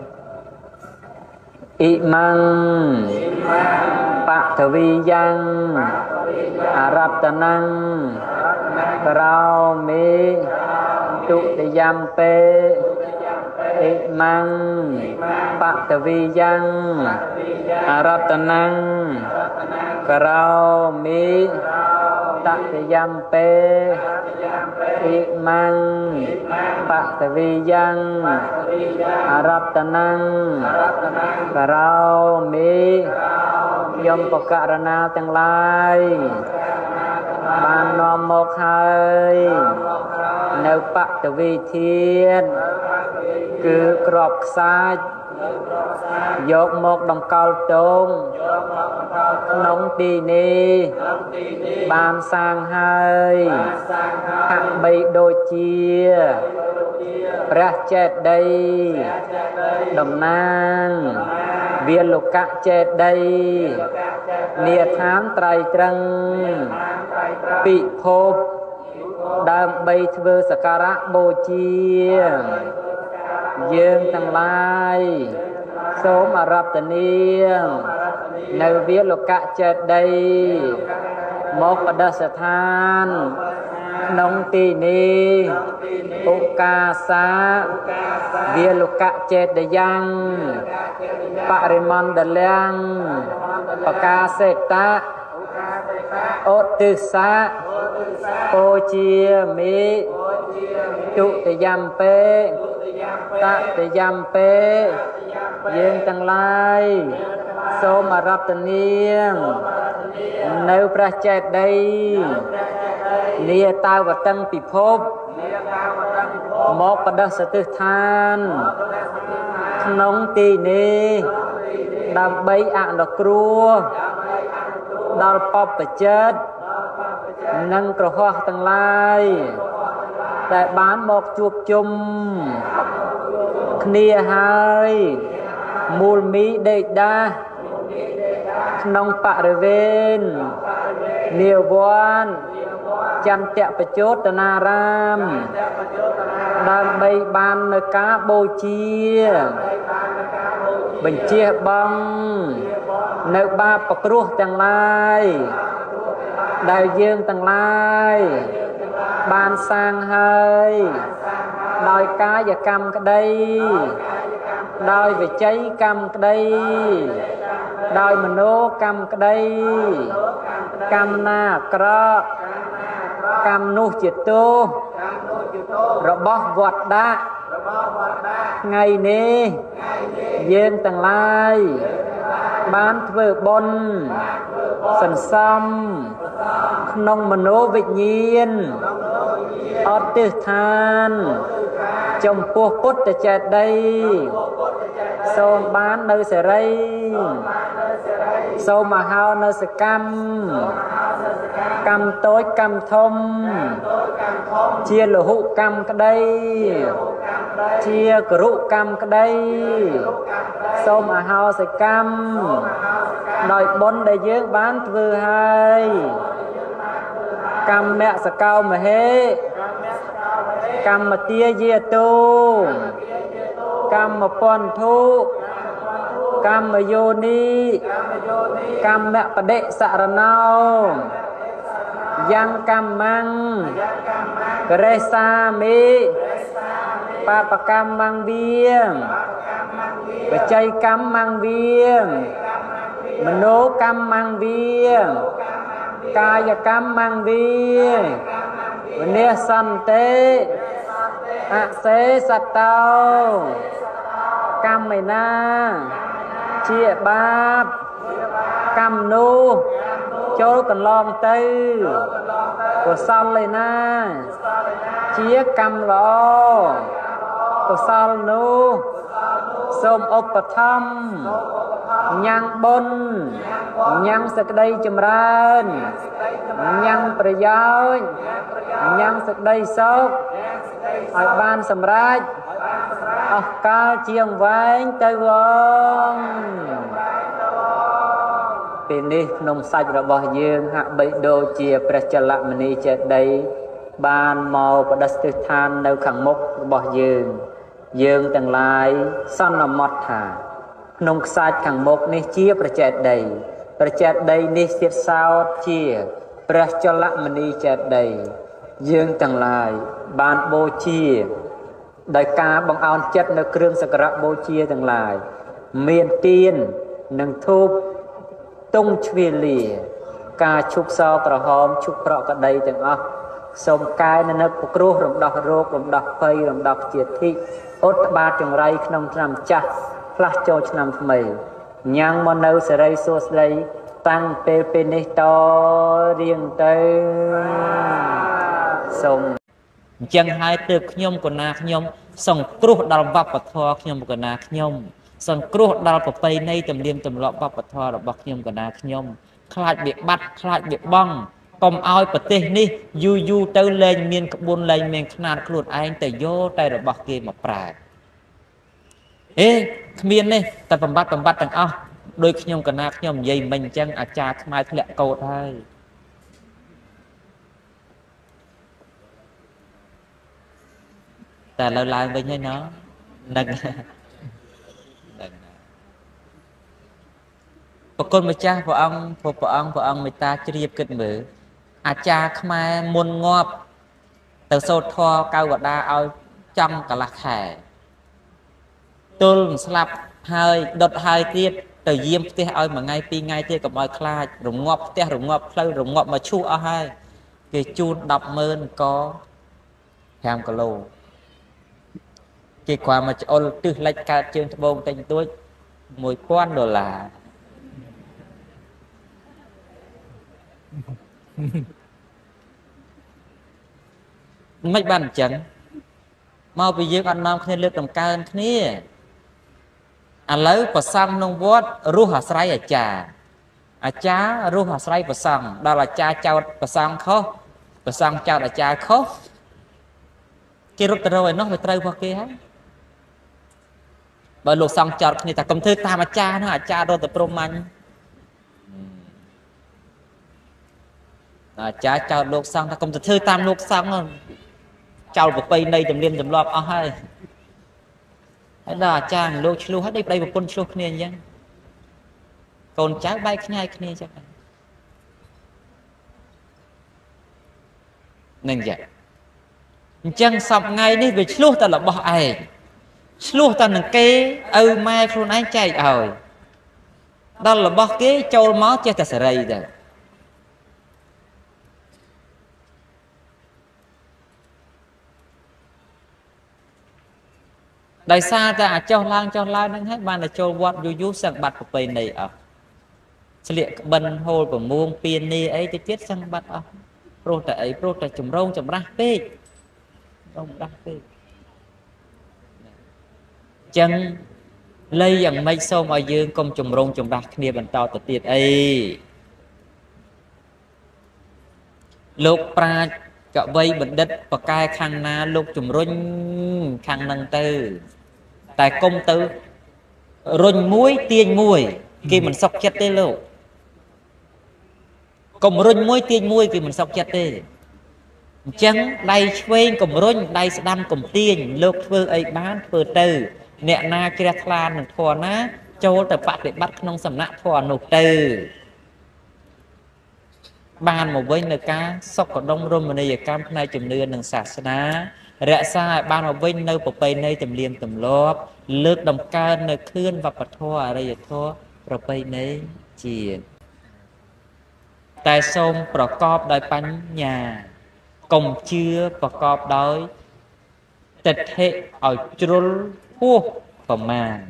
អ៊ីម៉ាំងបតវិយ៉ាងអារតនំក្រោមេទុតិយំពេអ៊ីម៉ាំងបតវិយ៉ាងអារតនំក្រោមេតតិយំពេអ៊ីម៉ាំងបតវិយ៉ាងអារតនំក្រោមេយមបករណាទាំងឡាយបាននាំមកហើយនៅបតវិធានគឺក្របខ្សាច់យកមកដង្កល់ទងក្នុងទីនេះបានសាងហើយហាក់បីដូចជាព្រះចេតិយតំណាងវាលោកៈចេតិយនាឋានត្រៃត្រឹងពិភពដើម្បីធ្វើសក្ការៈបូជាយើងទាំងឡាយសូមអារាធនានៅវាលោកៈចេតិយមកបដិស្ថានក្នុងទីនេះឧកាសាវាលោកៈចេតិយ៉ាងបរិមណ្ឌលាំងបកាសេតៈឧទ្ទិសៈបូជាមេទុតិយំពេតតិយំពេយើងទាំងឡាយសូមអារាធនានៅព្រះចេតិយលាតាវតੰពិភពមកបដិសទិដ្ឋានក្នុងទីនេះដើម្បីអនុគ្រោះដល់បព្វជិត nâng cửa hoa tầng lai tại bán một chuộc chung khnia hai mùl mỹ đệ đa nông bạ rê vên nhiều voan chăn tẹo bà chốt tà na ram đàn bay ban nơi cá bô chia bình chia băng nơi ba bạc ruột tầng lai đại dương tầng lai ban sang hơi đòi cá và cam cái đây đòi về cháy cam cái đây đòi mà nô cam cái đây cam na cọ cam nu chiết tô rồi bó vọt đá ngày nê dương tầng lai bán vợ bôn sần xăm nông mà nô vịt nhiên ọt tư than trong phố phút để chạy đây xôn bán nơi sẽ rây xô mà hao nơi sẽ căm căm tối căm thông chia lỗ hụ căm cái đây chia cửa rụ căm cái đây xô mà hao sẽ căm đòi bốn để dưỡng bán vừa hai căm mẹ sẽ cao mà hết căm mà tia dìa tu căm mà pon thu căm mà vô ni căm mẹ bà đệ xạ ra nào giang căm măng kre sa mi pa pa căm măng viêng bà chay căm măng viêng mà nô căm măng viêng ca và căm măng viêng và nia sanh tế ạ xế sạch tao căm mày na chia bạp căm nô chô cần lòng tư của xong lại na chia căm lò của xong nô xôm ốp bà thăm nhang bôn nhang sạc đây chùm rên nhang bà giáo nhang sạc đây sốc hỏi ban xâm rách ốc cao chiêng vánh tới vong vì ní nông sạch rồi bỏ dương hạ bậy đô chìa bà chà lạc mà ní chết đây ban màu bà đất tư than nâu khẳng mốc bỏ dương dương tầng lại son là mọt thả nông sạch khẳng mốc ní chia bà chết đây bà chết đây ní xếp sao chia bà chà lạc mà ní chết đây dương tầng lại ban bố chia đại ca bằng áo chất nơi krương sạc rạc bố chia tầng lại miền tiên nâng thúc tung chùy lìa ca chúc so cả hôm chúc rõ cả đây tầng ốc xong cái nên nó phục rô rộng đọc rô rộng đọc phây rộng đọc triệt thị ốt ba trường ray nông năm chắc phát cho năm mày nhang môn nâu sẽ ray xô đây tăng pê pê nê to riêng tới xong chẳng hai từ nhom của na nhom xong cruh đào vấp vào thò nhom của na nhom xong cruh đào vào pay nay tầm liêm tầm lọ vấp vào thò rồi bọc nhom của na nhom khai bị bắt khai bị băng còn ao bật tê ní yu yu tới lên miền buôn lên miền khăn khluột anh tới vô tay rồi bọc kia một prai ê miền này ta bầm bắt bầm bắt thằng ao đôi nhom của na nhom dây mình chẳng à cha mai lẹ cầu thôiแต่เราลายไปให้เนาะดังปกติมาจ้าพระองค์พระองค์พระองค์ไม่ตาเรียบกันเหมืออาจารย์ขมายมนงอบแต่โซทอเกาวดาเอาจังกะละแข่ตุลสลับหายดดหายเตี้ยแต่เยี่ยมเตี้ยเอามาไงปีไงเตี้ยกับมาคลายหลงงอบเตี้ยหลงงอบเพลหลงงอบมาชูเอาให้เกี่ยจูนดับเมินก็แฮมกะโลcái quả mà ôn từ lệch cả trường thập bông tên tôi mùi quan đồ là mấy bàn chẳng mau bị dương ăn non khi lướt tầm cao hơn kia à lấy và xăng nông vót ru hạt sấy ở trà à cha ru hạt sấy và xăng đó là cha trao và xăng khó ប្រសង់ចោតអាចារ្យខុសគេរត់ទៅរកឯនោះវាត្រូវរបស់គេហើយបើលោកសង្ឃចោតគ្នាតែកុំធ្វើតាមអាចារ្យនោះអាចារ្យរត់ទៅព្រំមាញ់អាចារ្យចោតលោកសង្ឃថាកុំទៅធ្វើតាមលោកសង្ឃចោលប្រពៃណីទំនៀមទម្លាប់អស់ហើយហើយដល់អាចារ្យលោកឆ្លោះហើយដេកប្តីប្រពន្ធឆ្លោះគ្នាអញ្ចឹងកូនចៅបែកខ្ញាយគ្នាអញ្ចឹងនឹងយ៉ាងអញ្ចឹងសពថ្ងៃនេះវាឆ្លោះតែរបស់ឯងឆ្លោះតែនឹងគេឪម៉ែខ្លួនឯងចែកឲ្យដល់របស់គេចូលមកចេះតែសេរីទៅដោយសារតែអាចោះឡើងចោះឡើងហ្នឹងហើយបានតែចូលវត្តយូរយូរសឹងបាត់ប្រពៃណីអស់ស្លៀកក្បិនហូលប្រមួងពៀននីអីទៅទៀតសឹងបាត់អស់ព្រោះតែអីព្រោះតែចម្រងចម្រាស់ពេកចម្រាស់ពេកចឹងលៃយ៉ាងម៉េចសូមឲ្យយើងកុំចម្រងចម្រាស់គ្នាបន្តទៅទៀតអីលោកប្រាជ្ញកវីបណ្ឌិតបកែខាងណាលោកជំរុញខាងហ្នឹងទៅតែកុំទៅរុញមួយទាញមួយគេមិនសុខចិត្តទេលោកកុំរុញមួយទាញមួយគេមិនសុខចិត្តទេអញ្ចឹងដៃឆ្វេងកុំរុញដៃស្ដាំកុំទាញលោកធ្វើអីបានធ្វើទៅអ្នកណាជ្រះថ្លានឹងធម៌ណាចូលទៅបប្រតិបត្តិក្នុងសំណាក់ធម៌នោះទៅបានមកវិញនៅការសុខដុមរមណីយកម្មផ្នែកជំនឿនិងសាសនារក្សាឲ្យបានមកវិញនៅប្រពៃណីទំនៀមទម្លាប់លើកដំកើងនៅខឿនវប្បធម៌អរិយធម៌ប្រពៃណីជាតិតែសូមប្រកបដោយបញ្ញាកុំជឿប្រកបដោយទិដ្ឋិឲ្យជ្រុលហួសប្រមាណ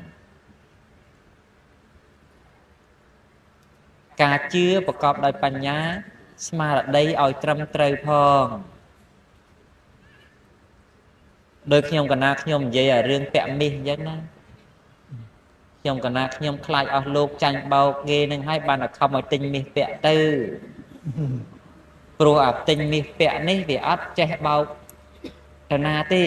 ការជឿប្រកបដោយបញ្ញាស្មារតីឲ្យត្រឹមត្រូវផងដោយខ្ញុំកណាខ្ញុំនិយាយឲ្យរឿងពាក់មាសអញ្ចឹងណាខ្ញុំកណាខ្ញុំខ្លាចអស់លោកចាញ់បោកគេនឹងឲ្យបានតែខំឲ្យទិញមាសពាក់ទៅព្រោះអាទិញមាសពាក់នេះវាអត់ចេះបោកតាណាទេ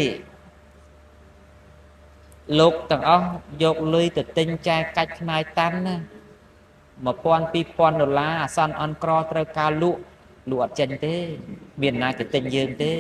លោកទាំងអស់យកលុយទៅទិញចែកកាច់ផ្នែកតាន់ណាmột pon pi pon đô la san on croត្រូវការលក់លក់អត់ចេញទេមានណាគេទិញយើងទេ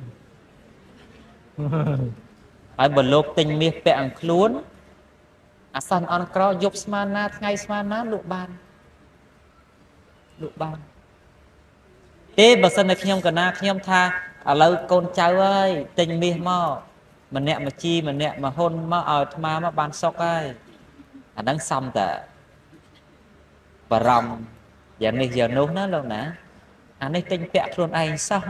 ហើយបើលោកទិញមាសពាក់អង្គខ្លួនអាសាន់អនក្រយប់ស្មានណាថ្ងៃស្មានណាលក់បានលក់បានទេបើសិនតែខ្ញុំកណាខ្ញុំថាឥឡូវកូនចៅអើយទិញមាសមកម្នាក់មកជីម្នាក់មកហ៊ុនមកឲ្យអាត្មាមកបានសុកហើយអាហ្នឹងសំតាបារម្ភយ៉ាងនេះយ៉ាងនោះណាលោកណាអានេះទិញពាក់ខ្លួនឯងសោះ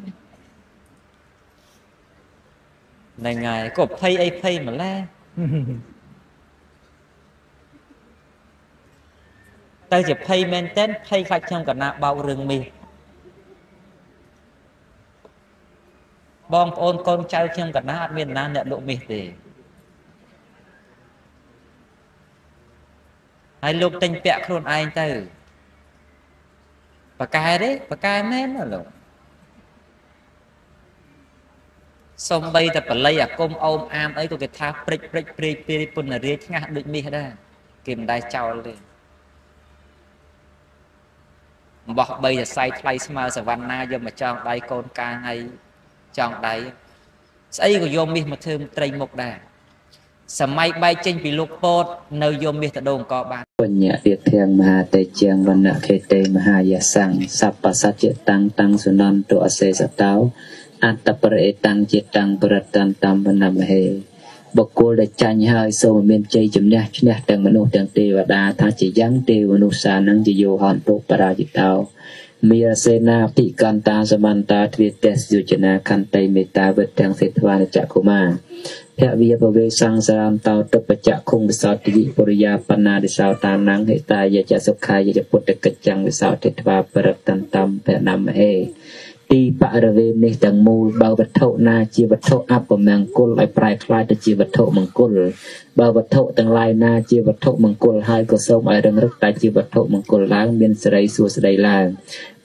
ហ្នឹងហើយក៏ភ័យអីភ័យម្ល៉េះទៅជាភ័យមែនតើភ័យខ្លាចខ្ញុំកណាបោករឿងមាសបងប្អូនកូនចៅខ្ញុំកណាអត់មានណាអ្នកលក់មាសទេហើយលោកទិញពាក់ខ្លួនឯងទៅបកែទេបកែមែនណាលោកសំបីតែបល័យអាគុំអោមអាមអីក៏គេថាព្រិចព្រិចព្រាយព្រាយពុនរាជឆ្ងាស់ដូចមាសដែរគេមិនដែលចោលទេបោះបីសរសៃថ្លៃស្មើសវណ្ណាយកមកចងដៃកូនកាងហើយចងដៃស្អីក៏យកមាសមកធ្វើត្រីមុខដែរសម័យបែកចេញពីលោកពោតនៅយកមាសទៅដូងកបានបញ្ញវិធានមហាតេជាងវណ្ណខេតេមហាយសង្ឃសัพពសច្ចតាំងតាំងសុនន្តុអសេសតោអត្តបរិតាំងជាតាំងប្រតន្តតំវណ្ណមហេបុគ្គលដែលចាញ់ហើយសូមមានជ័យជំនះឈ្នះទាំងមនុស្សទាំងទេវតាថាជាយ៉ាងទេវនុសានឹងជាយោហន្តបរាជិតោមានសេនាភិកន្តាសមន្តាទ្វេតេសយុជនាខន្តីមេត្តាវិតទាំងសេដ្ឋវានចក្រមាភវិបវេសង្សារន្តោទុបច្ចៈខុងវិសោតិវិបរិយាបណ្ណារិសោតានังហេតាយចសុខាយចពុទ្ធកិច្ចੰវិសោតិធ្វាប្រតន្តំបណមហេទីបរិវេណនេះទាំងមូលបើវត្ថុណាជាវត្ថុអពមង្គលឲ្យប្រែក្លាយទៅជាវត្ថុមង្គលបើវត្ថុទាំងឡាយណាជាវត្ថុមង្គលហើយក៏សូមឲ្យរឹងរឹកតែជាវត្ថុមង្គលឡើងមានសិរីសួស្តីឡើង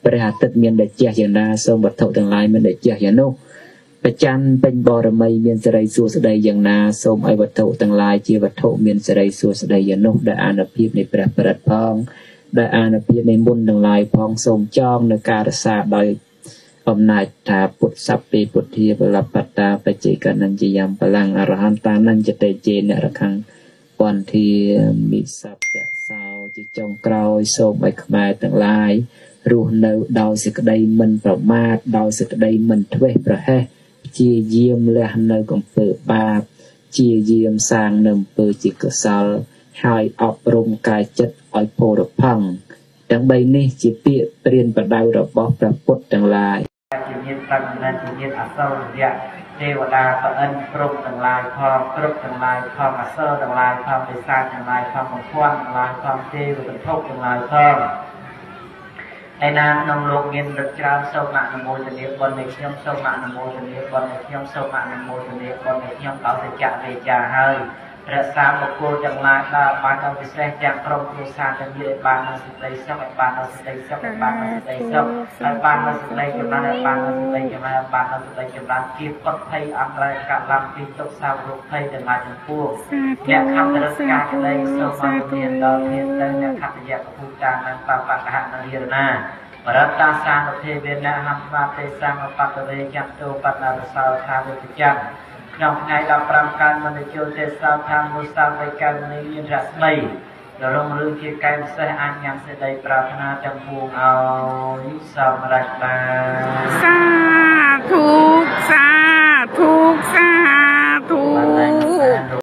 ព្រះអាទិត្យមានដែលជះយ៉ាងណាសូមវត្ថុទាំងឡាយមានដែលជះយ៉ាងនោះព្រះច័ន្ទពេញបរមីមានសេរីសួស្តីយ៉ាងណាសូមឲ្យវត្ថុទាំងឡាយជាវត្ថុមានសេរីសួស្តីយ៉ាងនោះដែលអានុភាពនៃព្រះបរិត្តផងដែលអានុភាពនៃមុនទាំងឡាយផងសូមចងនៅការរក្សាដោយអំណាចថាពុទ្ធសព្ពេពុទ្ធាបលបត្តាបច្ចេកនញ្ញយំបលាំងអរហន្តានញ្ញតេជេនរខੰពន្ធាមិសព្ទសោជាចុងក្រោយសូមឲ្យខ្មែរទាំងឡាយរស់នៅដោយសេចក្តីមិនប្រមាទដោយសេចក្តីមិនធ្វេសប្រហែសជាយាមលះនៅកំពើបាបជាយាមសាងនៅអំពើជាកុសលហើយអប់រំកាយចិត្តឲ្យពោរផង់ទាំងបីនេះជាពាក្យព្រានប្រដៅរបស់ព្រះពុទ្ធទាំងឡាយជាញាតិកម្មនិងជាញាតិអសូរយៈទេវតាប្រអិនគ្រប់ទាំងឡាយផងគ្រប់ទាំងឡាយផងអសូរទាំងឡាយផងទេសាទទាំងឡាយផងបំភាន់ទាំងឡាយផងទេវវត្ថុទាំងឡាយផងឯណាក្នុងលោកមានរឹកច្រើនសូមអនុមោទនាបុណ្យនៃខ្ញុំសូមអនុមោទនាបុណ្យនៃខ្ញុំសូមអនុមោទនាបុណ្យនៃខ្ញុំដោយសច្ចៈវេចាហើយរក្សាបុគ្គលទាំងឡាយដល់បានដល់ពិសេសទាំងក្រុមគ្រួសារទាំងនេះឲ្យបាននូវសេចក្តីសុខឲ្យបាននូវសេចក្តីសុខឲ្យបាននូវសេចក្តីសុខឲ្យបាននូវសេចក្តីចម្រើនឲ្យបាននូវសេចក្តីចម្រើនឲ្យបាននូវសេចក្តីចម្រើនជាផុតភ័យអន្តរាយកលំពីទុក្ខសោករោគភ័យទាំងឡាយទាំងពួងអ្នកខំរឹកការក្តីសូមអនុមោទនាដល់ធាតុទៅអ្នកខត្តយៈកពុតានិងបបកហៈនិរណាបរតាសានុទេវេណៈហំបាទេសង្ឃបតវេចន្តោបតនរសោថាវិជ្ជៈក្នុងថ្ងៃដប់ប្រាំកើតមនិជោទេសោថាមុសាវៃកែវនីមានរស្មីរងរឿងជាកែពិសេសអញ្ញសេចក្តីប្រាថ្នាទាំងពួងឲ្យសម្រេចបានសាធុសាធុសា